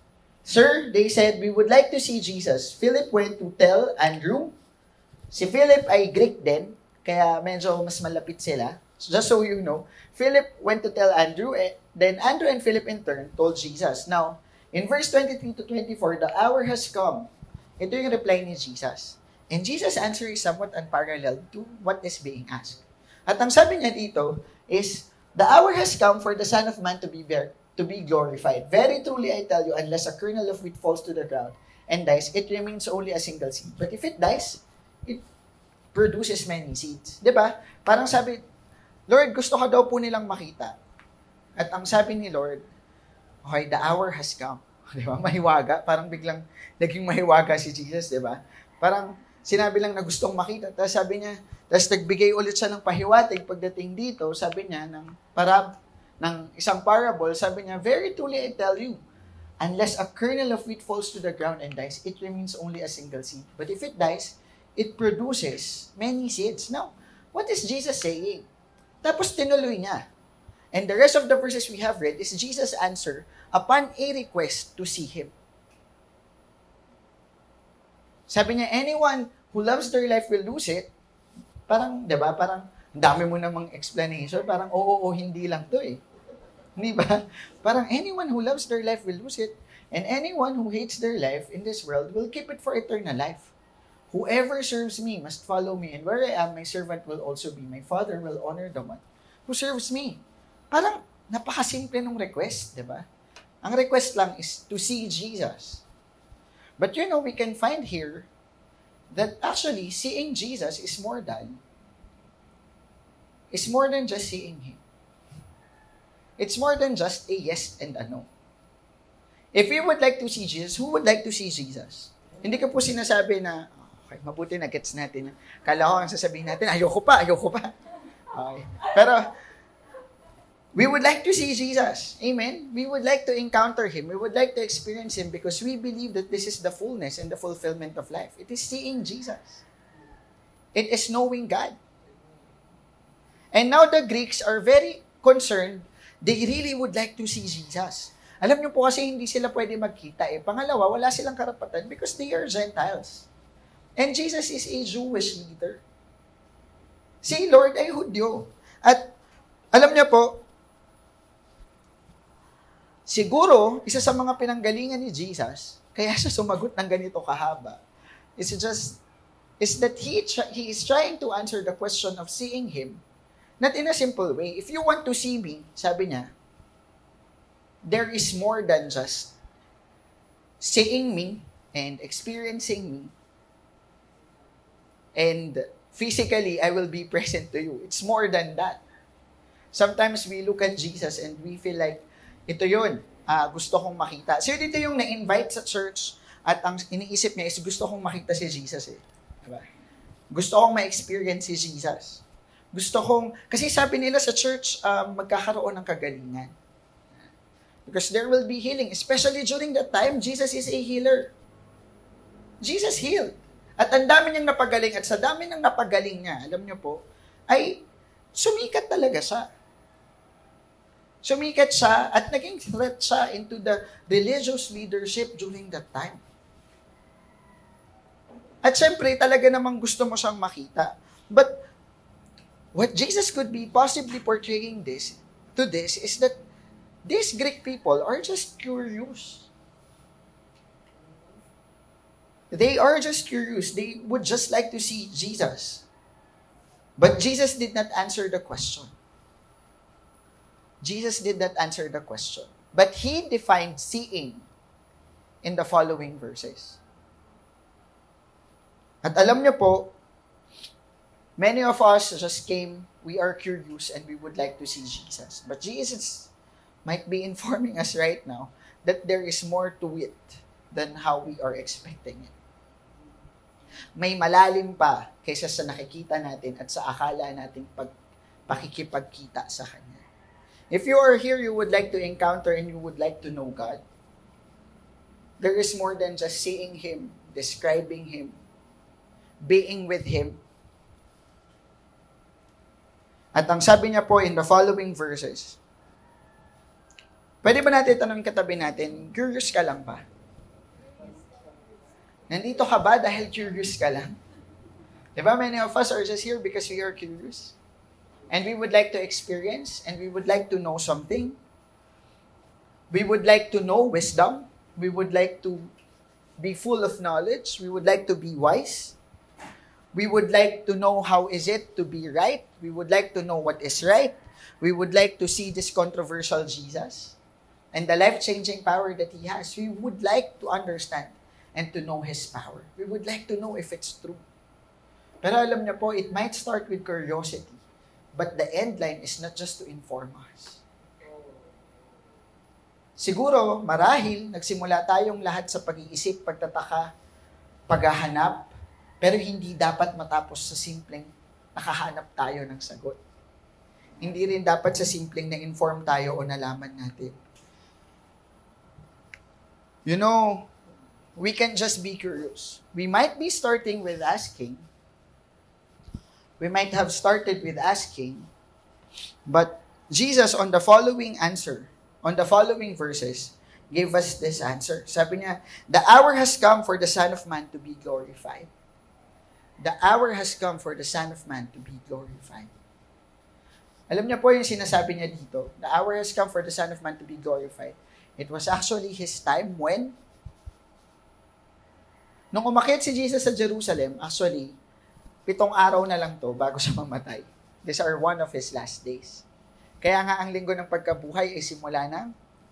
Sir, they said, we would like to see Jesus. Philip went to tell Andrew. Si Philip ay Greek din, kaya medyo mas malapit sila. So just so you know, Philip went to tell Andrew, eh, then Andrew and Philip in turn told Jesus. Now, in verse twenty-three to twenty-four, the hour has come. Ito yung reply ni Jesus. And Jesus' answer is somewhat unparalleled to what is being asked. At ang sabi niya dito is, the hour has come for the Son of Man to be ver- to be glorified. Very truly, I tell you, unless a kernel of wheat falls to the ground and dies, it remains only a single seed. But if it dies, it produces many seeds. Diba? Parang sabi, Lord, gusto ka daw po nilang makita. At ang sabi ni Lord, okay, the hour has come. Diba? Mahiwaga. Parang biglang naging mahiwaga si Jesus, diba? Parang sinabi lang na gustong makita. Tapos sabi niya, tapos nagbigay ulit siya ng pahiwatig pagdating dito, sabi niya, ng parab, ng isang parable, sabi niya, very truly I tell you, unless a kernel of wheat falls to the ground and dies, it remains only a single seed. But if it dies, it produces many seeds. Now, what is Jesus saying? Tapos tinuloy niya. And the rest of the verses we have read is Jesus' answer upon a request to see Him. Sabi niya, anyone who loves their life will lose it. Parang, di ba, parang, ang dami mo namang explanation. Parang, oo, oo, hindi lang to eh. Di ba? Parang, anyone who loves their life will lose it. And anyone who hates their life in this world will keep it for eternal life. Whoever serves me must follow me, and where I am, my servant will also be. My Father will honor the one who serves me. Parang, napakasimple ng request, di ba? Ang request lang is to see Jesus. But you know, we can find here that actually, seeing Jesus is more than, is more than just seeing Him. It's more than just a yes and a no. If you would like to see Jesus, who would like to see Jesus? Hindi ko po sinasabi na, okay, mabuti na gets natin. Kala ko ang sasabihin natin, ayoko pa, ayoko pa. Okay. Pero, we would like to see Jesus. Amen? We would like to encounter Him. We would like to experience Him because we believe that this is the fullness and the fulfillment of life. It is seeing Jesus. It is knowing God. And now the Greeks are very concerned. They really would like to see Jesus. Alam niyo po kasi hindi sila pwede magkita eh. Pangalawa, wala silang karapatan because they are Gentiles. And Jesus is a Jewish leader. Si Lord ay Hudyo. At alam niyo po, siguro, isa sa mga pinanggalingan ni Jesus, kaya siya sumagot ng ganito kahaba, is just, is that he, he is trying to answer the question of seeing Him, not in a simple way. If you want to see me, sabi niya, there is more than just seeing me and experiencing me, and physically, I will be present to you. It's more than that. Sometimes we look at Jesus and we feel like, ito yun, uh, gusto kong makita. So dito yung na-invite sa church at ang iniisip niya is gusto kong makita si Jesus eh. Diba? Gusto kong ma-experience si Jesus. Gusto kong, kasi sabi nila sa church, um, magkakaroon ng kagalingan. Because there will be healing. Especially during that time, Jesus is a healer. Jesus healed. At ang dami niyang napagaling. At sa dami ng napagaling niya, alam niyo po, ay sumikat talaga siya. Sumikat siya at naging threat siya into the religious leadership during that time. At syempre, talaga namang gusto mo siyang makita. But what Jesus could be possibly portraying this to this is that these Greek people are just curious. They are just curious. They would just like to see Jesus. But Jesus did not answer the question. Jesus did not answer the question. But he defined seeing in the following verses. At alam niyo po, many of us just came, we are curious and we would like to see Jesus. But Jesus might be informing us right now that there is more to it than how we are expecting it. May malalim pa kaysa sa nakikita natin at sa akala nating pag, pakikipagkita sa Kanya. If you are here, you would like to encounter and you would like to know God, there is more than just seeing Him, describing Him, being with Him. At ang sabi niya po in the following verses, pwede ba natin tanong katabi natin, curious ka lang ba? Nandito ka ba dahil curious ka lang? Diba many of us are just here because we are curious? And we would like to experience, and we would like to know something. We would like to know wisdom. We would like to be full of knowledge. We would like to be wise. We would like to know how is it to be right. We would like to know what is right. We would like to see this controversial Jesus and the life-changing power that He has. We would like to understand and to know His power. We would like to know if it's true. Pero alam niyo po, it might start with curiosity. But the end line is not just to inform us. Siguro, marahil, nagsimula tayong lahat sa pag-iisip, pagtataka, paghahanap, pero hindi dapat matapos sa simpleng nakahanap tayo ng sagot. Hindi rin dapat sa simpleng na-inform tayo o nalaman natin. You know, we can just be curious. We might be starting with asking. We might have started with asking, but Jesus on the following answer, on the following verses, gave us this answer. Sabi niya, the hour has come for the Son of Man to be glorified. The hour has come for the Son of Man to be glorified. Alam niya po yung sinasabi niya dito, the hour has come for the Son of Man to be glorified. It was actually His time when, nung umakyat si Jesus sa Jerusalem, actually, pitong araw na lang to bago siya mamatay. These are one of His last days. Kaya nga ang linggo ng pagkabuhay ay simula ng,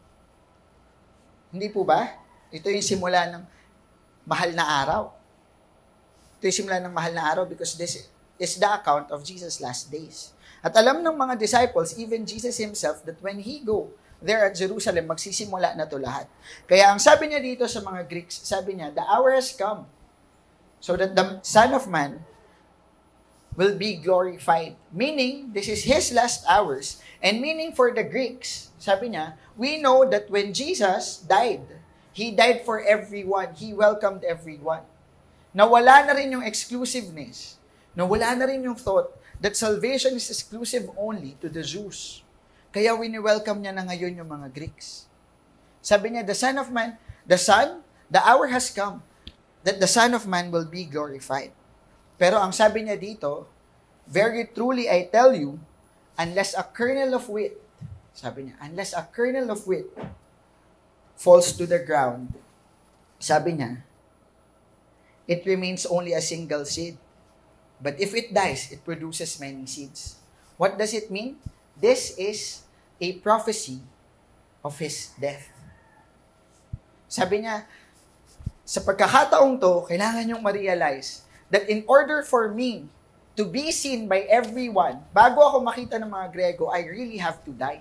hindi po ba? Ito yung simula ng mahal na araw. Ito yung simula ng mahal na araw because this is the account of Jesus' last days. At alam ng mga disciples, even Jesus Himself, that when He go there at Jerusalem, magsisimula na to lahat. Kaya ang sabi niya dito sa mga Greeks, sabi niya, the hour has come so that the Son of Man will be glorified. Meaning, this is His last hours. And meaning for the Greeks, sabi niya, we know that when Jesus died, He died for everyone. He welcomed everyone. Nawala na rin yung exclusiveness. Nawala na rin yung thought that salvation is exclusive only to the Jews. Kaya wini-welcome niya na ngayon yung mga Greeks. Sabi niya, the Son of Man, the Son, the hour has come that the Son of Man will be glorified. Pero ang sabi niya dito, very truly I tell you, unless a kernel of wheat, sabi niya, unless a kernel of wheat falls to the ground, sabi niya, it remains only a single seed. But if it dies, it produces many seeds. What does it mean? This is a prophecy of His death. Sabi niya, sa pagkakataong to, kailangan niyong ma-realize that in order for me to be seen by everyone, bago ako makita ng mga Grego, I really have to die.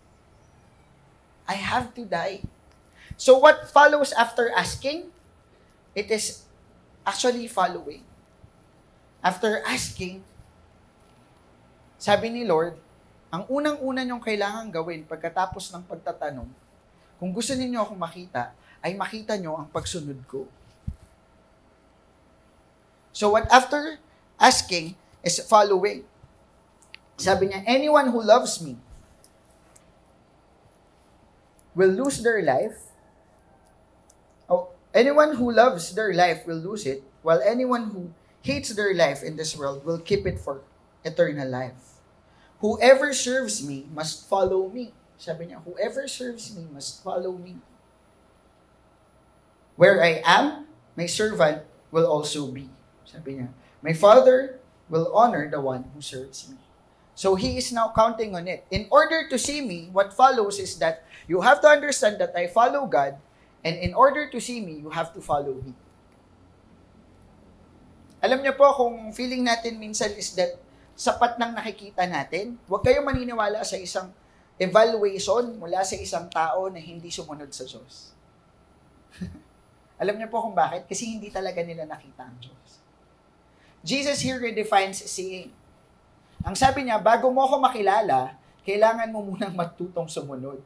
I have to die. So what follows after asking? It is actually following. After asking, sabi ni Lord, ang unang-una niyong kailangan gawin pagkatapos ng pagtatanong, Kung gusto ninyo akong makita, ay makita nyo ang pagsunod ko. So what after asking is following. Sabi niya, anyone who loves me will lose their life. Oh, anyone who loves their life will lose it, while anyone who hates their life in this world will keep it for eternal life. Whoever serves me must follow me. Sabi niya, whoever serves me must follow me. Where I am, my servant will also be. Sabi niya, my Father will honor the one who serves me. So he is now counting on it. In order to see me, what follows is that you have to understand that I follow God, and in order to see me, you have to follow me. Alam niyo po, kung feeling natin minsan is that sapat nang nakikita natin, huwag kayong maniniwala sa isang evaluation mula sa isang tao na hindi sumunod sa Diyos. Alam niyo po kung bakit? Kasi hindi talaga nila nakita ang Diyos. Jesus here redefines seeing. Ang sabi niya, bago mo ako makilala, kailangan mo munang matutong sumunod.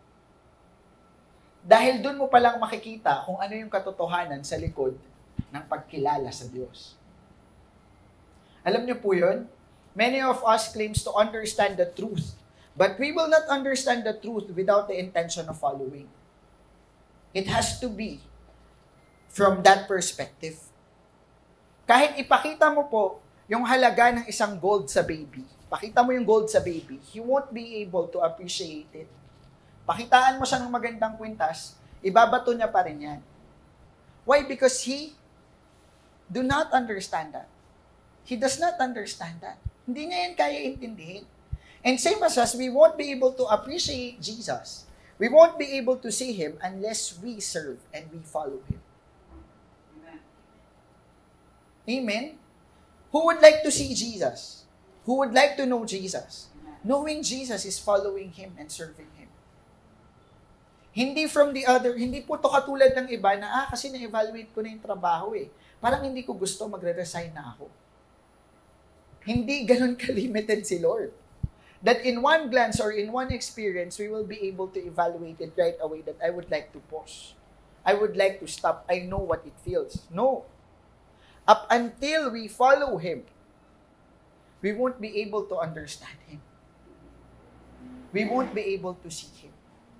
Dahil doon mo palang makikita kung ano yung katotohanan sa likod ng pagkilala sa Diyos. Alam niyo po yun? Many of us claims to understand the truth, but we will not understand the truth without the intention of following. It has to be from that perspective. Kahit ipakita mo po yung halaga ng isang gold sa baby, pakita mo yung gold sa baby, he won't be able to appreciate it. Pakitaan mo siya ng magandang kwintas, ibabato niya pa rin yan. Why? Because he do not understand that. He does not understand that. Hindi niya yan kaya intindihin. And same as us, we won't be able to appreciate Jesus. We won't be able to see Him unless we serve and we follow Him. Amen. Amen? Who would like to see Jesus? Who would like to know Jesus? Knowing Jesus is following Him and serving Him. Hindi from the other, hindi po to katulad ng iba na, ah, kasi na-evaluate ko na yung trabaho eh. Parang hindi ko gusto, magre-resign na ako. Hindi ganun ka-limited si Lord. That in one glance or in one experience, we will be able to evaluate it right away that I would like to pause. I would like to stop. I know what it feels. No. Up until we follow Him, we won't be able to understand Him. We won't be able to see Him.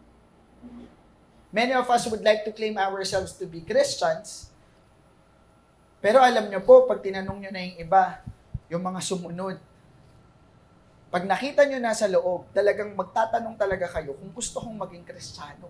Many of us would like to claim ourselves to be Christians, pero alam niyo po, pag tinanong niyo na yung iba, yung mga sumunod, pag nakita nyo na sa loob, talagang magtatanong talaga kayo kung gusto kong maging Kristiyano.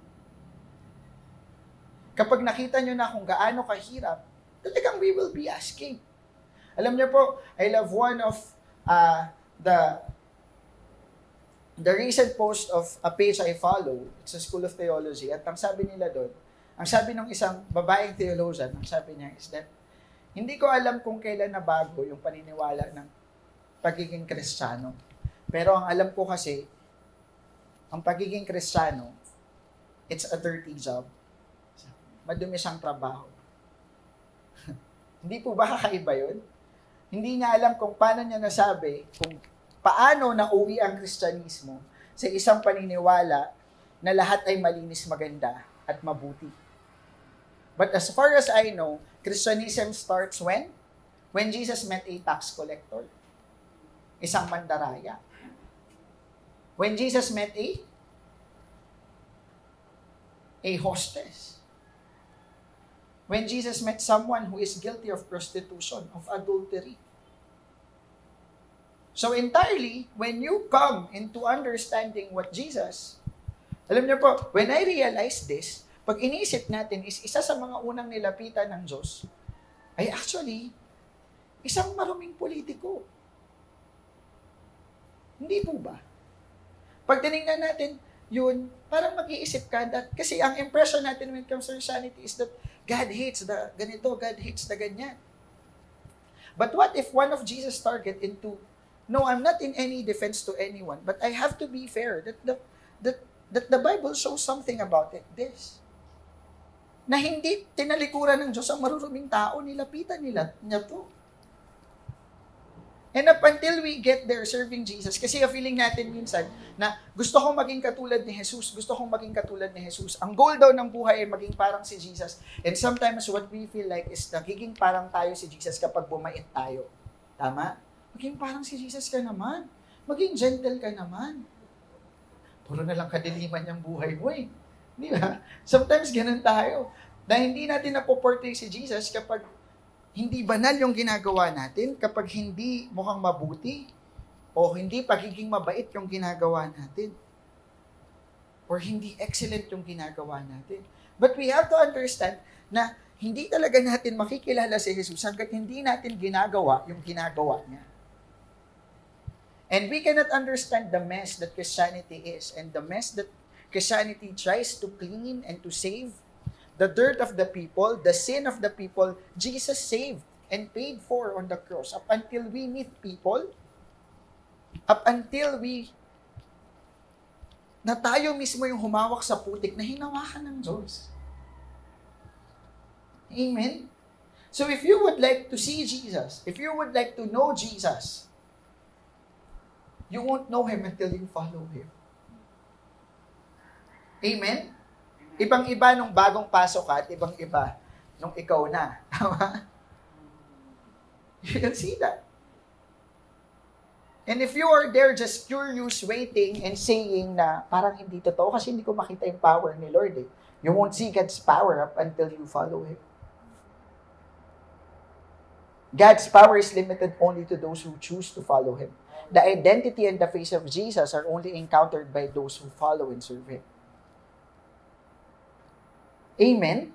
Kapag nakita nyo na kung gaano kahirap, talagang we will be asking. Alam niyo po, I love one of uh, the the recent post of a page I follow. It's a School of Theology. At ang sabi nila doon, ang sabi ng isang babaeng theologian, ang sabi niya is that, hindi ko alam kung kailan na bago yung paniniwala ng pagiging Kristiyano. Pero ang alam ko kasi, ang pagiging Kristiyano, it's a dirty job. Madumi siyang trabaho. Hindi po ba kakaiba yun? Hindi niya alam kung paano niya nasabi, kung paano nauwi ang Kristyanismo sa isang paniniwala na lahat ay malinis, maganda, at mabuti. But as far as I know, Christianism starts when? When Jesus met a tax collector. Isang mandaraya. When Jesus met a a hostess. When Jesus met someone who is guilty of prostitution, of adultery. So entirely, when you come into understanding what Jesus, alam niyo po, when I realized this, pag iniisip natin is isa sa mga unang nilapitan ng Diyos, ay actually, isang maruming politiko. Hindi po ba? Pag tinignan natin, yun, parang mag-iisip ka that, kasi ang impression natin when it comes to Christianity is that God hates the ganito, God hates the ganyan. But what if one of Jesus' target into, no, I'm not in any defense to anyone, but I have to be fair, that the, that, that the Bible shows something about it, this. Na hindi tinalikuran ng Diyos ang maruruming tao, nilapitan nila niya to. And up until we get there serving Jesus, kasi feeling natin minsan na gusto kong maging katulad ni Jesus, gusto kong maging katulad ni Jesus. Ang goal daw ng buhay ay maging parang si Jesus. And sometimes what we feel like is nagiging parang tayo si Jesus kapag bumait tayo. Tama? Maging parang si Jesus ka naman. Maging gentle ka naman. Puro na lang kadiliman yung buhay mo eh. Di ba? Sometimes ganun tayo. Na hindi natin napoportray si Jesus kapag hindi banal yung ginagawa natin, kapag hindi mukhang mabuti, o hindi pagiging mabait yung ginagawa natin, or hindi excellent yung ginagawa natin. But we have to understand na hindi talaga natin makikilala si Jesus hanggat hindi natin ginagawa yung ginagawa niya. And we cannot understand the mess that Christianity is, and the mess that Christianity tries to clean and to save. The dirt of the people, the sin of the people, Jesus saved and paid for on the cross. Up until we meet people, up until we, na tayo mismo yung humawak sa putik na hinawakan ng Diyos. Amen? So if you would like to see Jesus, if you would like to know Jesus, you won't know Him until you follow Him. Amen? Ibang-iba nung bagong pasok ka at ibang-iba nung ikaw na. Tama? You can see that. And if you are there just curious, waiting, and saying na parang hindi totoo kasi hindi ko makita yung power ni Lord eh. You won't see God's power up until you follow Him. God's power is limited only to those who choose to follow Him. The identity and the face of Jesus are only encountered by those who follow and serve Him. Amen?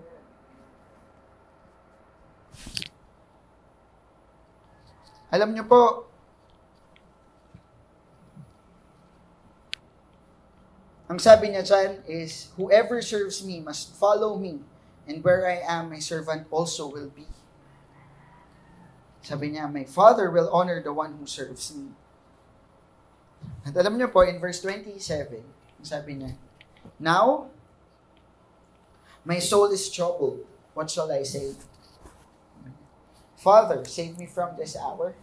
Alam niyo po, ang sabi niya dyan is, whoever serves me must follow me, and where I am, my servant also will be. Sabi niya, my Father will honor the one who serves me. At alam niyo po, in verse twenty-seven, sabi niya, now, my soul is troubled. What shall I say? Father, save me from this hour.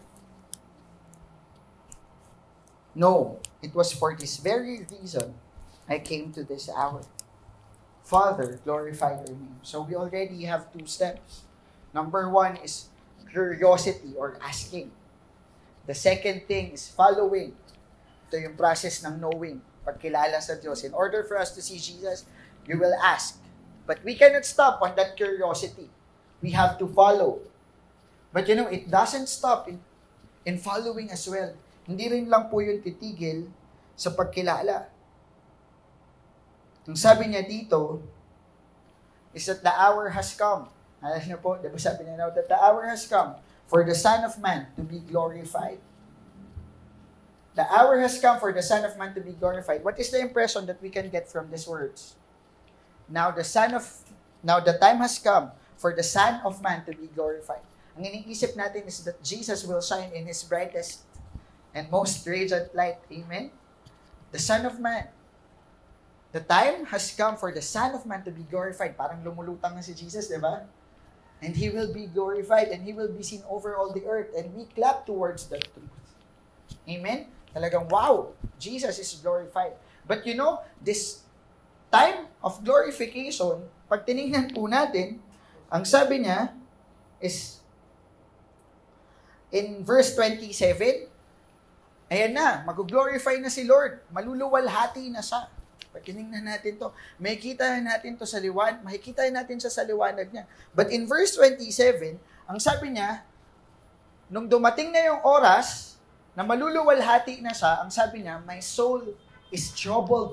No, it was for this very reason I came to this hour. Father, glorify your name. So we already have two steps. Number one is curiosity or asking. The second thing is following. Ito yung process ng knowing, pagkilala sa Diyos. In order for us to see Jesus, you will ask. But we cannot stop on that curiosity. We have to follow. But you know, it doesn't stop in, in following as well. Hindi rin lang po yun titigil sa pagkilala. Ang sabi niya dito, is that the hour has come. Alam niyo po, diba sabi niya now, that the hour has come for the Son of Man to be glorified. The hour has come for the Son of Man to be glorified. What is the impression that we can get from these words? Now the Son of, now the time has come for the Son of Man to be glorified. Ang iniisip natin is that Jesus will shine in His brightest and most radiant light. Amen? The Son of Man. The time has come for the Son of Man to be glorified. Parang lumulutang na si Jesus, di ba? And He will be glorified and He will be seen over all the earth. And we clap towards that truth. Amen? Talagang, wow! Jesus is glorified. But you know, this time of glorification, pag tinignan po natin, ang sabi niya is, in verse twenty-seven, ayan na, mag-glorify na si Lord. Maluluwalhati na siya. Pag tinignan natin to, makikita na natin to sa liwanag, makikita natin siya sa liwanag niya. But in verse twenty-seven, ang sabi niya, nung dumating na yung oras, na maluluwalhati na siya, ang sabi niya, my soul is troubled.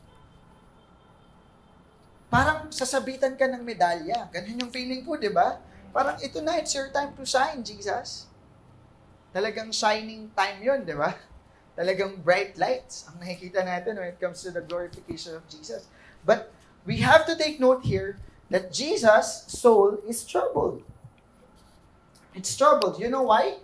Parang sasabitan ka ng medalya. Ganun yung feeling ko, di ba? Parang ito na, it's your time to shine, Jesus. Talagang shining time yun, di ba? Talagang bright lights ang nakikita natin when it comes to the glorification of Jesus. But we have to take note here that Jesus' soul is troubled. It's troubled. You know why?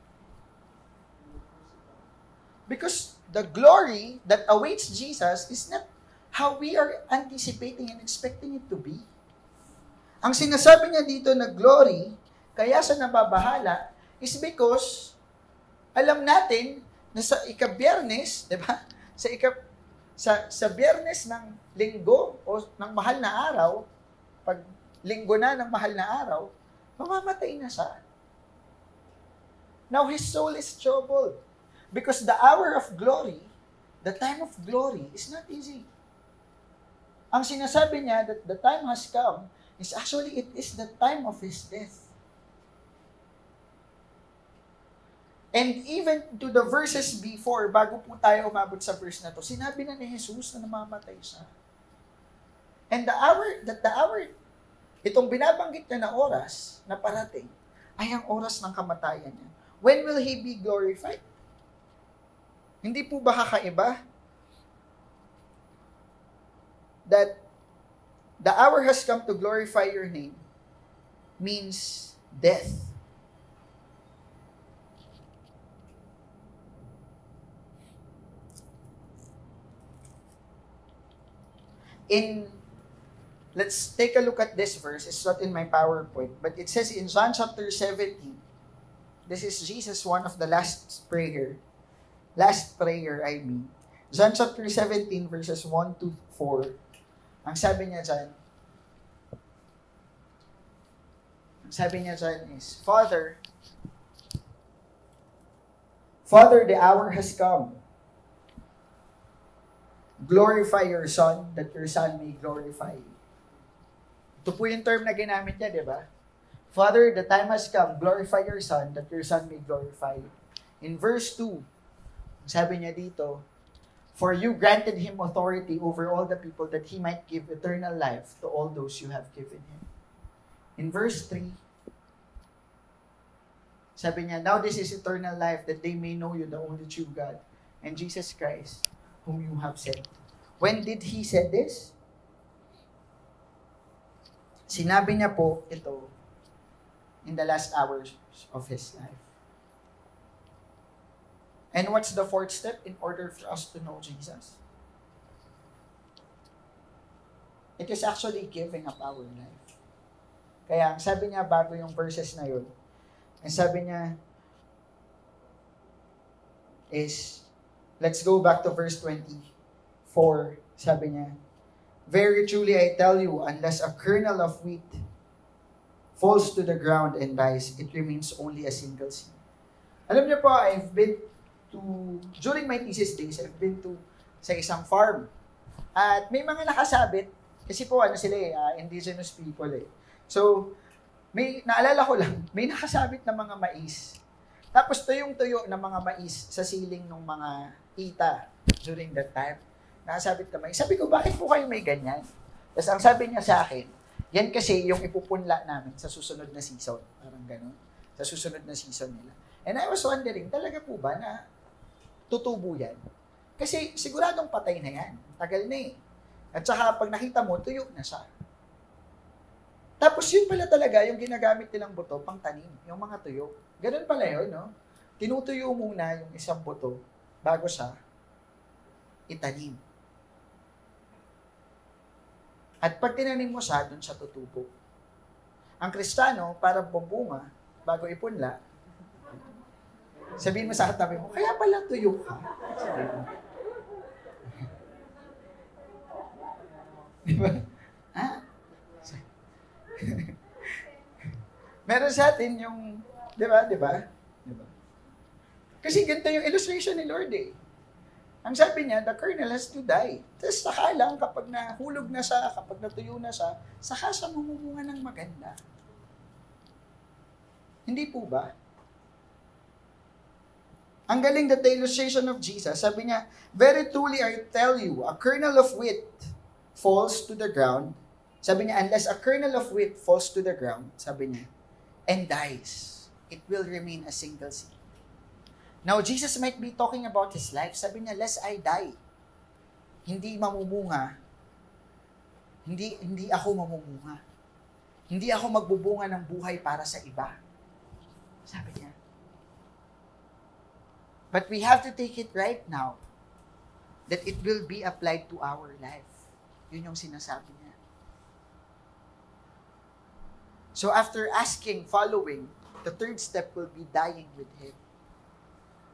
Because the glory that awaits Jesus is not how we are anticipating and expecting it to be. Ang sinasabi niya dito na glory, kaya sa nababahala, is because alam natin na sa ika-biyernes, di ba? Sa ika sa sa biyernes ng linggo o ng mahal na araw, pag linggo na ng mahal na araw, mamamatay na siya. Now his soul is troubled because the hour of glory, the time of glory is not easy. Ang sinasabi niya that the time has come is actually it is the time of his death. And even to the verses before, bago po tayo umabot sa verse na to, sinabi na ni Jesus na namamatay siya. And the hour, that the hour, itong binabanggit niya na oras na parating, ay ang oras ng kamatayan niya. When will He be glorified? Hindi po ba kakaiba? That the hour has come to glorify your name means death. In, let's take a look at this verse. It's not in my PowerPoint, but it says in John chapter seventeen, this is Jesus, one of the last prayer. Last prayer, I mean. John chapter seventeen, verses one to four. Ang sabi niya dyan, ang sabi niya dyan is, Father, Father, the hour has come. Glorify your Son, that your Son may glorify you. Ito po yung term na ginamit niya, di ba? Father, the time has come, glorify your Son, that your Son may glorify you. In verse two, sabi niya dito, for you granted Him authority over all the people that He might give eternal life to all those you have given Him. In verse three, sabi niya, now this is eternal life, that they may know you, the only true God, and Jesus Christ, whom you have sent. When did He say this? Sinabi niya po ito in the last hours of His life. And what's the fourth step in order for us to know Jesus? It is actually giving up our life. Kaya sabi niya bago yung verses na yun, ang sabi niya is, let's go back to verse twenty-four. Sabi niya, very truly I tell you, unless a kernel of wheat falls to the ground and dies, it remains only a single seed. Alam niyo po, I've been to, during my thesis days, I've been to sa isang farm. At may mga nakasabit, kasi po ano sila eh, uh, indigenous people eh. So, may, naalala ko lang, may nakasabit na mga mais. Tapos tuyong-tuyo ng mga mais sa ceiling ng mga ita during that time. Nakasabit na mais. Sabi ko, bakit po kayo may ganyan? Tapos ang sabi niya sa akin, yan kasi yung ipupunla namin sa susunod na season. Parang ganun. Sa susunod na season nila. And I was wondering, talaga po ba na tutubo yan? Kasi siguradong patay na yan. Tagal na eh. At saka pag nakita mo, tuyo na siya. Tapos yun pala talaga yung ginagamit nilang buto pang tanim. Yung mga tuyo. Ganun pala yun, no? Tinutuyo muna yung isang buto bago siya itanim. At pag tinanim mo siya, doon siya tutubo. Ang Kristiyano, para bumbunga, bago ipunla, sabihin mo sa katabi mo, kaya pala tuyo ka. Diba? Ha? Meron sa atin yung, di ba, di ba? Diba? Kasi ganito yung illustration ni Lord eh. Ang sabi niya, the kernel has to die. Tapos saka lang, kapag nahulog na siya, kapag natuyo na siya, saka siya mamumunga ng maganda. Hindi po ba? Ang galing that the illustration of Jesus, sabi niya, very truly I tell you, a kernel of wheat falls to the ground. Sabi niya, unless a kernel of wheat falls to the ground, sabi niya, and dies, it will remain a single seed. Now, Jesus might be talking about His life. Sabi niya, lest I die, hindi mamumunga, hindi, hindi ako mamumunga. Hindi ako magbubunga ng buhay para sa iba. Sabi niya. But we have to take it right now that it will be applied to our life. Yun yung sinasabi niya. So after asking, following, the third step will be dying with Him.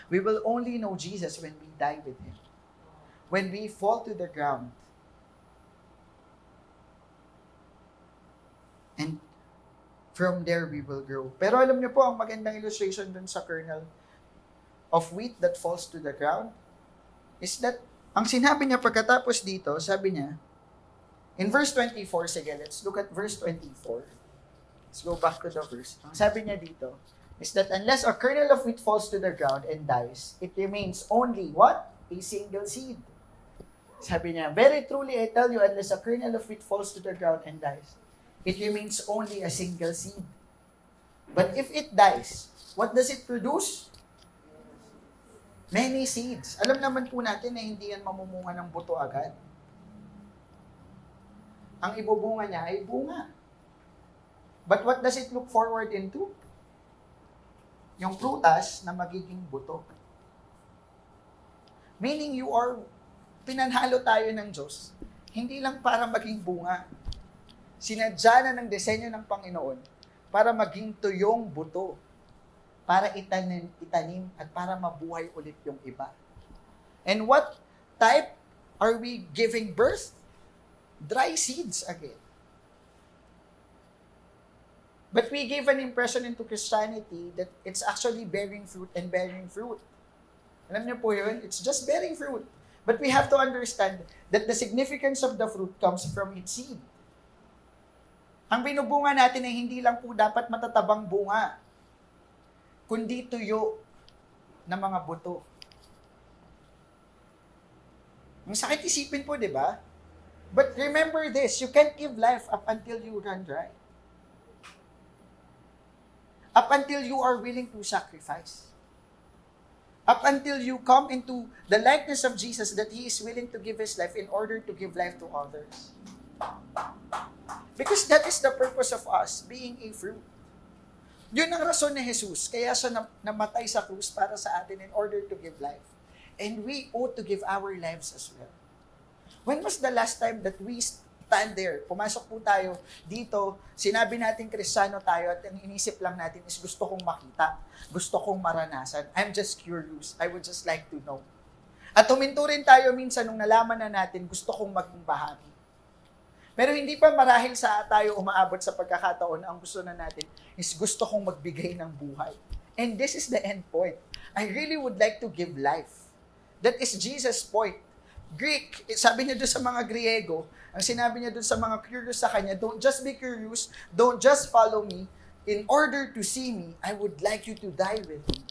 We will only know Jesus when we die with Him. When we fall to the ground. And from there we will grow. Pero alam niyo po, ang magandang illustration dun sa kernel of wheat that falls to the ground is that, ang sinabi niya pagkatapos dito, sabi niya, in verse twenty-four, sige, let's look at verse twenty-four. Let's go back to the verse. Ang sabi niya dito is that unless a kernel of wheat falls to the ground and dies, it remains only what? A single seed. Sabi niya, very truly I tell you, unless a kernel of wheat falls to the ground and dies, it remains only a single seed. But if it dies, what does it produce? Many seeds. Alam naman po natin na hindi yan mamumunga ng buto agad. Ang ibubunga niya ay bunga. But what does it look forward into? Yung prutas na magiging buto. Meaning you are, pinanhalo tayo ng Diyos, hindi lang para maging bunga. Sinadya na ng disenyo ng Panginoon para maging tuyong buto. Para itanim, itanim at para mabuhay ulit yung iba. And what type are we giving birth? Dry seeds again. But we give an impression into Christianity that it's actually bearing fruit and bearing fruit. Alam niyo po yun? It's just bearing fruit. But we have to understand that the significance of the fruit comes from its seed. Ang binubunga natin ay hindi lang po dapat matatabang bunga, kundi tuyo na mga buto. Ang sakit isipin po, di ba? But remember this, you can't give life up until you run dry. Up until you are willing to sacrifice. Up until you come into the likeness of Jesus that He is willing to give His life in order to give life to others. Because that is the purpose of us, being a fruit. Yun ang rason ni Jesus, kaya siya namatay sa krus para sa atin in order to give life. And we ought to give our lives as well. When was the last time that we stand there? Pumasok po tayo dito, sinabi natin Kristiyano tayo at ang inisip lang natin is gusto kong makita, gusto kong maranasan. I'm just curious. I would just like to know. At huminto rin tayo minsan nung nalaman na natin gusto kong maging bahagi. Pero hindi pa marahil sa tayo umaabot sa pagkakataon, ang gusto na natin is gusto kong magbigay ng buhay. And this is the end point. I really would like to give life. That is Jesus' point. Greek, sabi niya doon sa mga Griego, ang sinabi niya doon sa mga curious sa kanya, don't just be curious, don't just follow me. In order to see me, I would like you to die with me.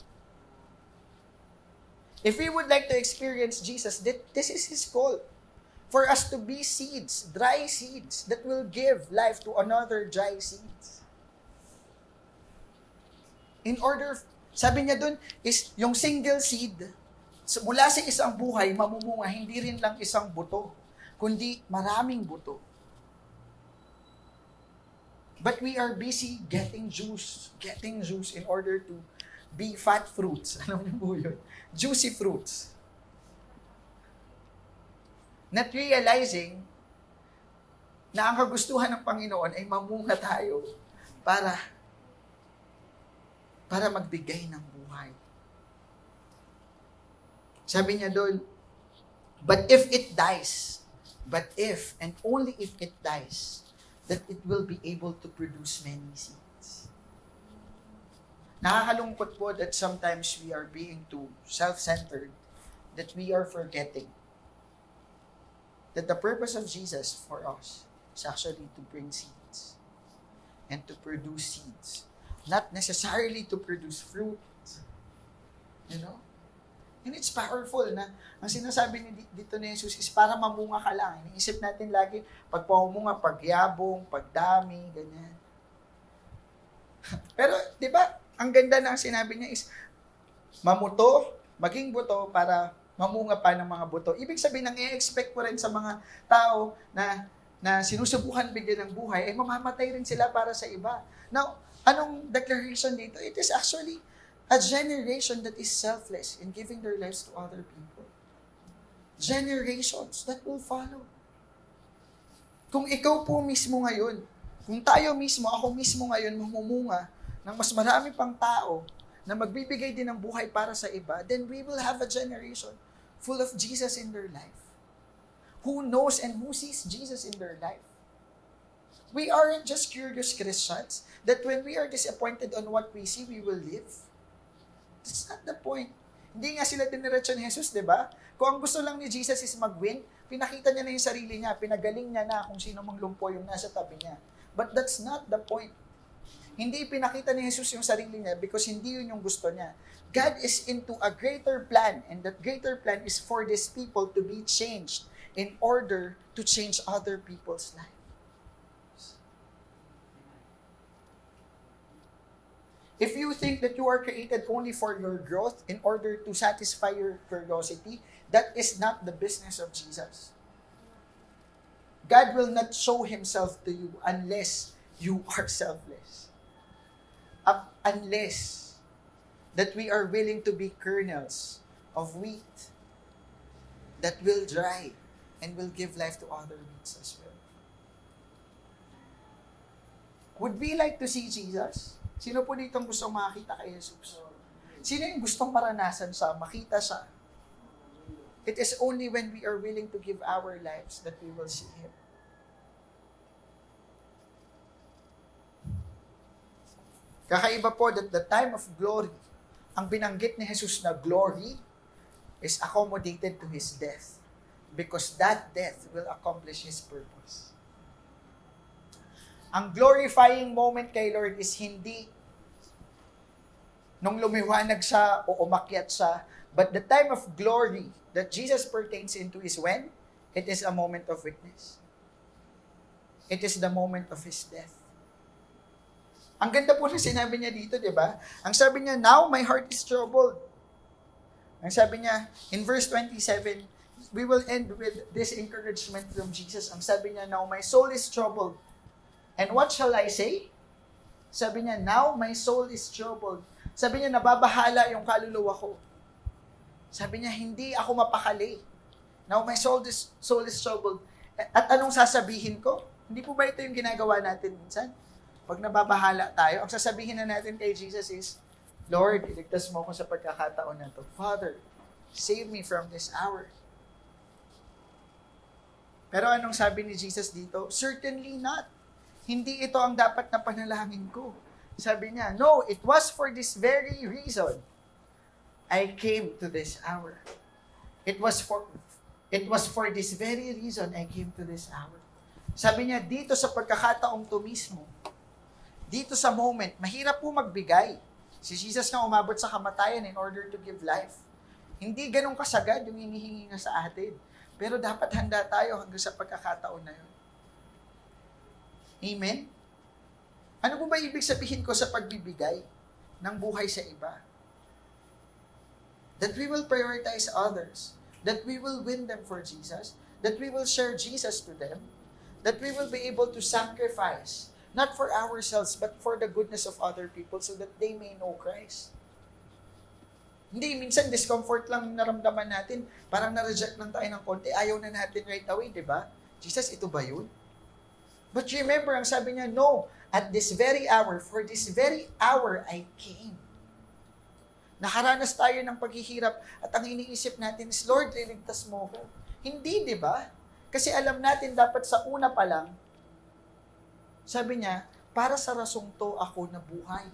If we would like to experience Jesus, this is His call. For us to be seeds, dry seeds, that will give life to another dry seeds. In order, sabi niya dun, is yung single seed, mula sa isang buhay, mamumunga, hindi rin lang isang buto, kundi maraming buto. But we are busy getting juice, getting juice in order to be fat fruits. Alam niyo po yun? Juicy fruits. Not realizing na ang kagustuhan ng Panginoon ay mamunga tayo para para magbigay ng buhay. Sabi niya doon, but if it dies, but if, and only if it dies, that it will be able to produce many seeds. Nakakalungkot po that sometimes we are being too self-centered, that we are forgetting that the purpose of Jesus for us is actually to bring seeds and to produce seeds. Not necessarily to produce fruit. You know? And it's powerful na ang sinasabi ni dito ni Jesus is para mamunga ka lang. Iniisip natin lagi, pag pamunga, pagyabong, pagdami, ganyan. Pero, di ba, ang ganda na ang sinabi niya is mamuto, maging buto para mamunga pa ng mga buto. Ibig sabihin, nang i-expect ko rin sa mga tao na na sinusubukan bigyan ng buhay, ay mamamatay rin sila para sa iba. Now, anong declaration dito? It is actually a generation that is selfless in giving their lives to other people. Generations that will follow. Kung ikaw po mismo ngayon, kung tayo mismo, ako mismo ngayon, mamumunga ng mas marami pang tao na magbibigay din ng buhay para sa iba, then we will have a generation full of Jesus in their life. Who knows and who sees Jesus in their life. We aren't just curious Christians that when we are disappointed on what we see, we will live. That's not the point. Hindi nga sila diniretso ni Jesus, di ba? Kung ang gusto lang ni Jesus is mag-win, pinakita niya na yung sarili niya, pinagaling niya na kung sino mang lumpo yung nasa tabi niya. But that's not the point. Hindi pinakita ni Jesus yung sarili niya because hindi yun yung gusto niya. God is into a greater plan, and that greater plan is for these people to be changed in order to change other people's lives. If you think that you are created only for your growth in order to satisfy your curiosity, that is not the business of Jesus. God will not show Himself to you unless you are selfless. Uh, unless that we are willing to be kernels of wheat that will dry and will give life to other wheats as well. Would we like to see Jesus? Sino po dito gustong makakita kay Jesus? Sino yung gustong maranasan siya, makita siya? It is only when we are willing to give our lives that we will see Him. Kakaiba po that the time of glory, ang binanggit ni Jesus na glory is accommodated to His death because that death will accomplish His purpose. Ang glorifying moment kay Lord is hindi nung lumiwanag siya o umakyat siya, but the time of glory that Jesus pertains into is when? It is a moment of weakness. It is the moment of His death. Ang ganda po na sinabi niya dito, di ba? Ang sabi niya, now my heart is troubled. Ang sabi niya, in verse twenty-seven, we will end with this encouragement from Jesus. Ang sabi niya, now my soul is troubled. And what shall I say? Sabi niya, now my soul is troubled. Sabi niya, nababahala yung kaluluwa ko. Sabi niya, hindi ako mapakali. Now my soul is, soul is troubled. At anong sasabihin ko? Hindi po ba ito yung ginagawa natin minsan? Pag nababahala tayo, ang sasabihin na natin kay Jesus is, Lord, iligtas mo ako sa pagkakataon na to. Father, save me from this hour. Pero anong sabi ni Jesus dito? Certainly not. Hindi ito ang dapat na panalangin ko. Sabi niya, no, it was for this very reason I came to this hour. It was for it was for this very reason I came to this hour. Sabi niya, dito sa pagkakataong to mismo, dito sa moment, mahirap po magbigay. Si Jesus nga umabot sa kamatayan in order to give life. Hindi ganun kasagad yung hinihingi nga sa atin. Pero dapat handa tayo hanggang sa pagkakataon na yun. Amen? Ano po ba ibig sabihin ko sa pagbibigay ng buhay sa iba? That we will prioritize others. That we will win them for Jesus. That we will share Jesus to them. That we will be able to sacrifice not for ourselves, but for the goodness of other people so that they may know Christ. Hindi, minsan discomfort lang naramdaman natin. Parang na-reject lang tayo ng konti. Ayaw na natin right away, di ba? Jesus, ito ba yun? But remember, ang sabi niya, no, at this very hour, for this very hour, I came. Nakaranas tayo ng paghihirap at ang iniisip natin is, Lord, liligtas mo ko. Hindi, di ba? Kasi alam natin dapat sa una pa lang, sabi niya, para sa rasong to ako nabuhay.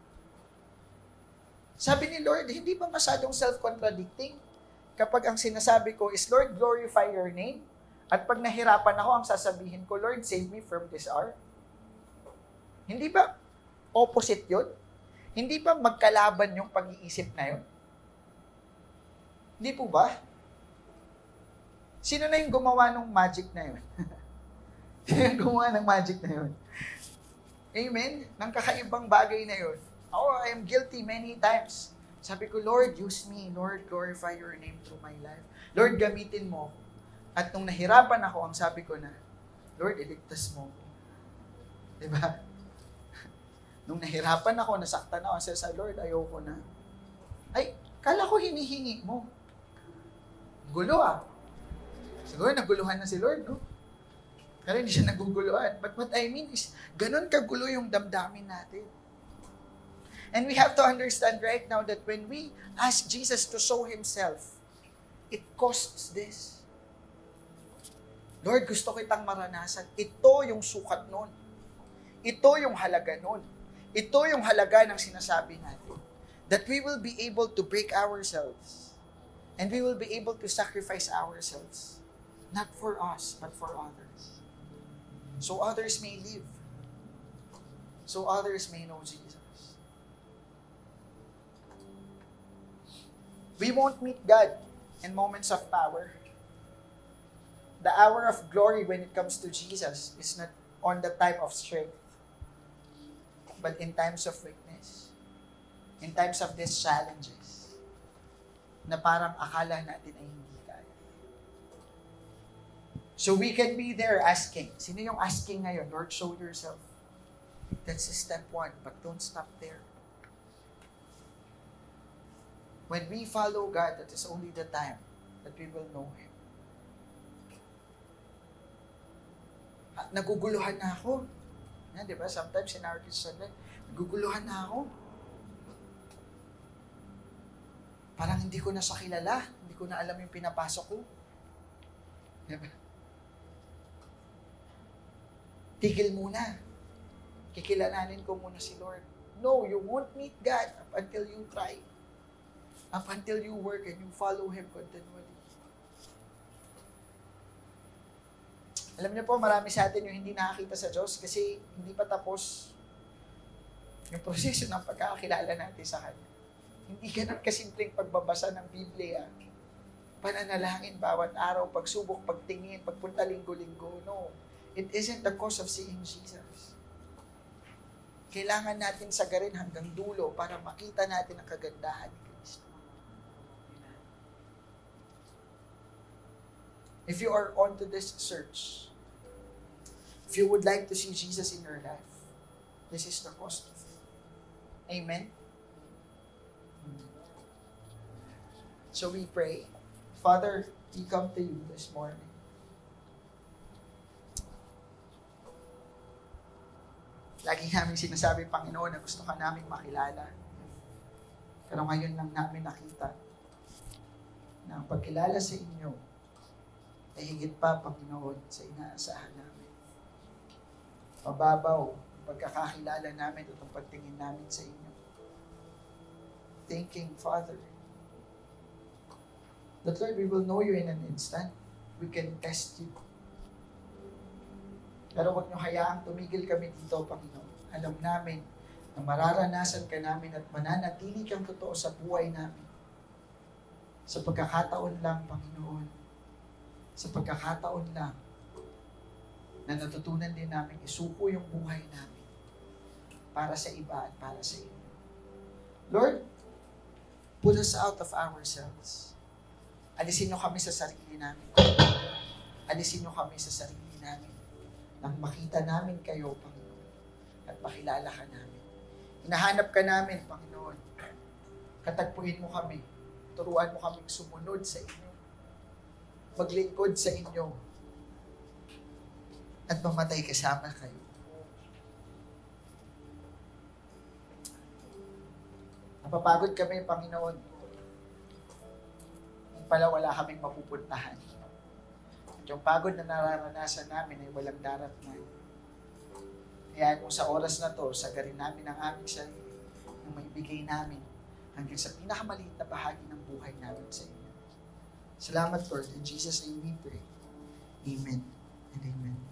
Sabi ni Lord, hindi ba masyadong self-contradicting? Kapag ang sinasabi ko is, Lord, glorify your name. At pag nahirapan ako, ang sasabihin ko, Lord, save me from this hour. Hindi ba opposite yun? Hindi ba magkalaban yung pag-iisip na yun? Hindi po ba? Sino na yung gumawa ng magic na yun? Gumawa ng magic na yun. Amen? Nang kakaibang bagay na yun. Oh, I am guilty many times. Sabi ko, Lord, use me. Lord, glorify your name through my life. Lord, gamitin mo. At nung nahirapan ako, ang sabi ko na, Lord, iligtas mo. Diba? Nung nahirapan ako, nasaktan ako, sabi sa Lord, ayoko na. Ay, kala ko hinihingi mo. Gulo ah. Siguro naguluhan na si Lord, no? Pero hindi siya naguguluhan. But what I mean is, ganun kagulo yung damdamin natin. And we have to understand right now that when we ask Jesus to show Himself, it costs this. Lord, gusto kitang maranasan. Ito yung sukat nun. Ito yung halaga nun. Ito yung halaga ng sinasabi natin. That we will be able to break ourselves. And we will be able to sacrifice ourselves. Not for us, but for others. So others may live. So others may know Jesus. We won't meet God in moments of power. The hour of glory when it comes to Jesus is not on the time of strength, but in times of weakness, in times of these challenges, na parang akala natin ay hindi kaya. So we can be there asking. Sino yung asking ngayon? Lord, show yourself. That's step one, but don't stop there. When we follow God, that is only the time that we will know Him. Ah, naguguluhan na ako. Yan, di ba? Sometimes in our Christian life, naguguluhan na ako. Parang hindi ko na siya kilala. Hindi ko na alam yung pinapasok ko. Di ba? Tigil muna. Kikilalanin ko muna si Lord. No, you won't meet God up until you try. Up until you work and you follow Him continually. Alam niyo po, marami sa atin yung hindi nakakita sa Diyos kasi hindi pa tapos yung proseso ng pagkakakilala natin sa Kanya. Hindi ganun kasimpleng pagbabasa ng Biblia. Pananalangin bawat araw, pagsubok, pagtingin, pagpunta linggo-linggo. No, it isn't the cause of seeing Jesus. Kailangan natin sagarin hanggang dulo para makita natin ang kagandahan ni Kristo. If you are onto this search, if you would like to see Jesus in your life, this is the cost of it. Amen? So we pray. Father, we come to you this morning. Lagi namin sinasabi, Panginoon, na gusto ka namin makilala. Pero ngayon lang namin nakita na ang pagkilala sa inyo ay higit pa, Panginoon, sa inaasahan namin. Mababaw ang pagkakakilala namin at ang pagtingin namin sa inyo. Thinking, Father, that Lord, we will know you in an instant. We can test you. Pero huwag niyo hayaang tumigil kami dito, Panginoon. Alam namin na mararanasan ka namin at mananatili kang totoo sa buhay namin. Sa pagkakataon lang, Panginoon, sa pagkakataon lang na natutunan din namin isuko yung buhay namin para sa iba at para sa inyo. Lord, pull us out of ourselves. Alisin niyo kami sa sarili namin. Alisin niyo kami sa sarili namin nang makita namin kayo, Panginoon, at makilala ka namin. Hinahanap ka namin, Panginoon. Katagpuin mo kami. Turuan mo kaming sumunod sa inyo. Maglingkod sa inyo. At mamatay kasama kayo. Napapagod kami, Panginoon. Hindi pala wala kaming mapupuntahan. At yung pagod na nararanasan namin ay walang daratnan. Kaya mo sa oras na to, sagarin namin ang aming sarili na maibigay namin hanggang sa pinakamaliit na bahagi ng buhay namin sa inyo. Salamat, Lord. In Jesus' name we pray. Amen and amen.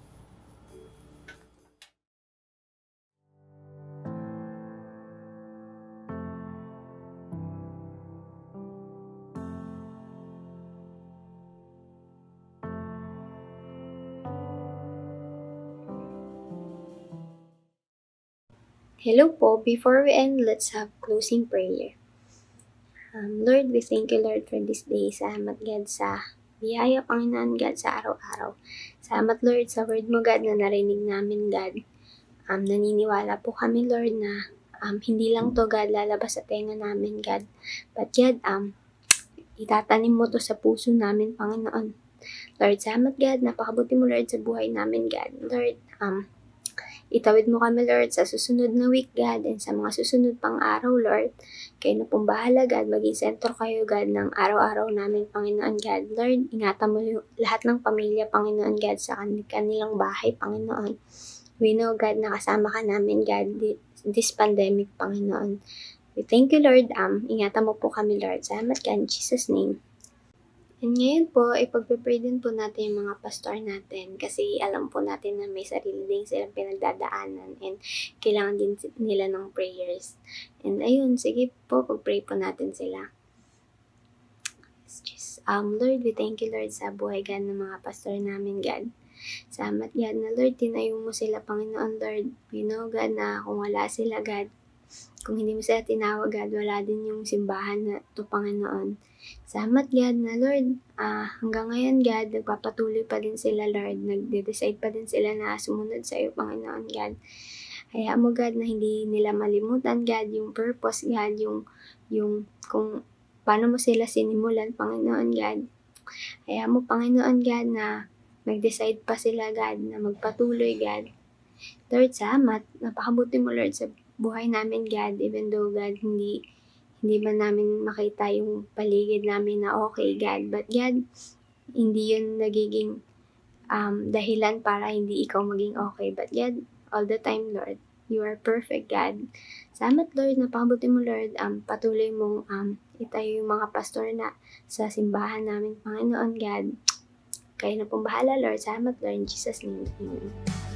Hello po. Before we end, let's have closing prayer. Um, Lord, we thank you, Lord, for this day. Salamat, God, sa biyaya, Panginoon, God, sa araw-araw. Salamat, Lord, sa word mo, God, na narinig namin, God. Um, naniniwala po kami, Lord, na um, hindi lang to, God, lalabas sa tenga namin, God. But, God, um, itatanim mo to sa puso namin, Panginoon. Lord, salamat, God, napakabuti mo, Lord, sa buhay namin, God. Lord, um, Itawid mo kami, Lord, sa susunod na week, God, and sa mga susunod pang araw, Lord. Kayo na pong bahala, God. Maging sentro kayo, God, ng araw-araw namin, Panginoon, God. Lord, ingatan mo yung lahat ng pamilya, Panginoon, God, sa kanilang bahay, Panginoon. We know, God, na kasama ka namin, God, this pandemic, Panginoon. We thank you, Lord. Um, ingatan mo po kami, Lord. Salamat ka in Jesus' name. And ngayon po, ipagpipray din po natin yung mga pastor natin kasi alam po natin na may sarili din silang pinagdadaanan and kailangan din nila ng prayers. And ayun, sige po, pagpray po natin sila. Just, um, Lord, we thank you, Lord, sa buhay, God, ng mga pastor namin, God. Salamat, God, na Lord, tinayo mo sila, Panginoon, Lord. We know, God, na kung wala sila, God, kung hindi mo sila tinawag, God, wala din yung simbahan na ito, Panginoon. Salamat, God, na Lord, ah, hanggang ngayon, God, nagpapatuloy pa din sila, Lord. Nagde-decide pa din sila na sumunod sa iyo, Panginoon, God. Hayaan mo, God, na hindi nila malimutan, God, yung purpose, God, yung, yung, kung paano mo sila sinimulan, Panginoon, God. Hayaan mo, Panginoon, God, na nag-decide pa sila, God, na magpatuloy, God. Lord, salamat. Napakabuti mo, Lord, sa buhay namin, God, even though, God, hindi hindi man namin makita yung paligid namin na okay, God. But God, hindi yun nagiging um, dahilan para hindi ikaw maging okay. But God, all the time, Lord, you are perfect, God. Salamat, Lord, napakabuti mo, Lord. Um, patuloy mong um, itayo yung mga pastor na sa simbahan namin, Panginoon, God. Kayo na pong bahala, Lord. Salamat, Lord, in Jesus' name. Amen.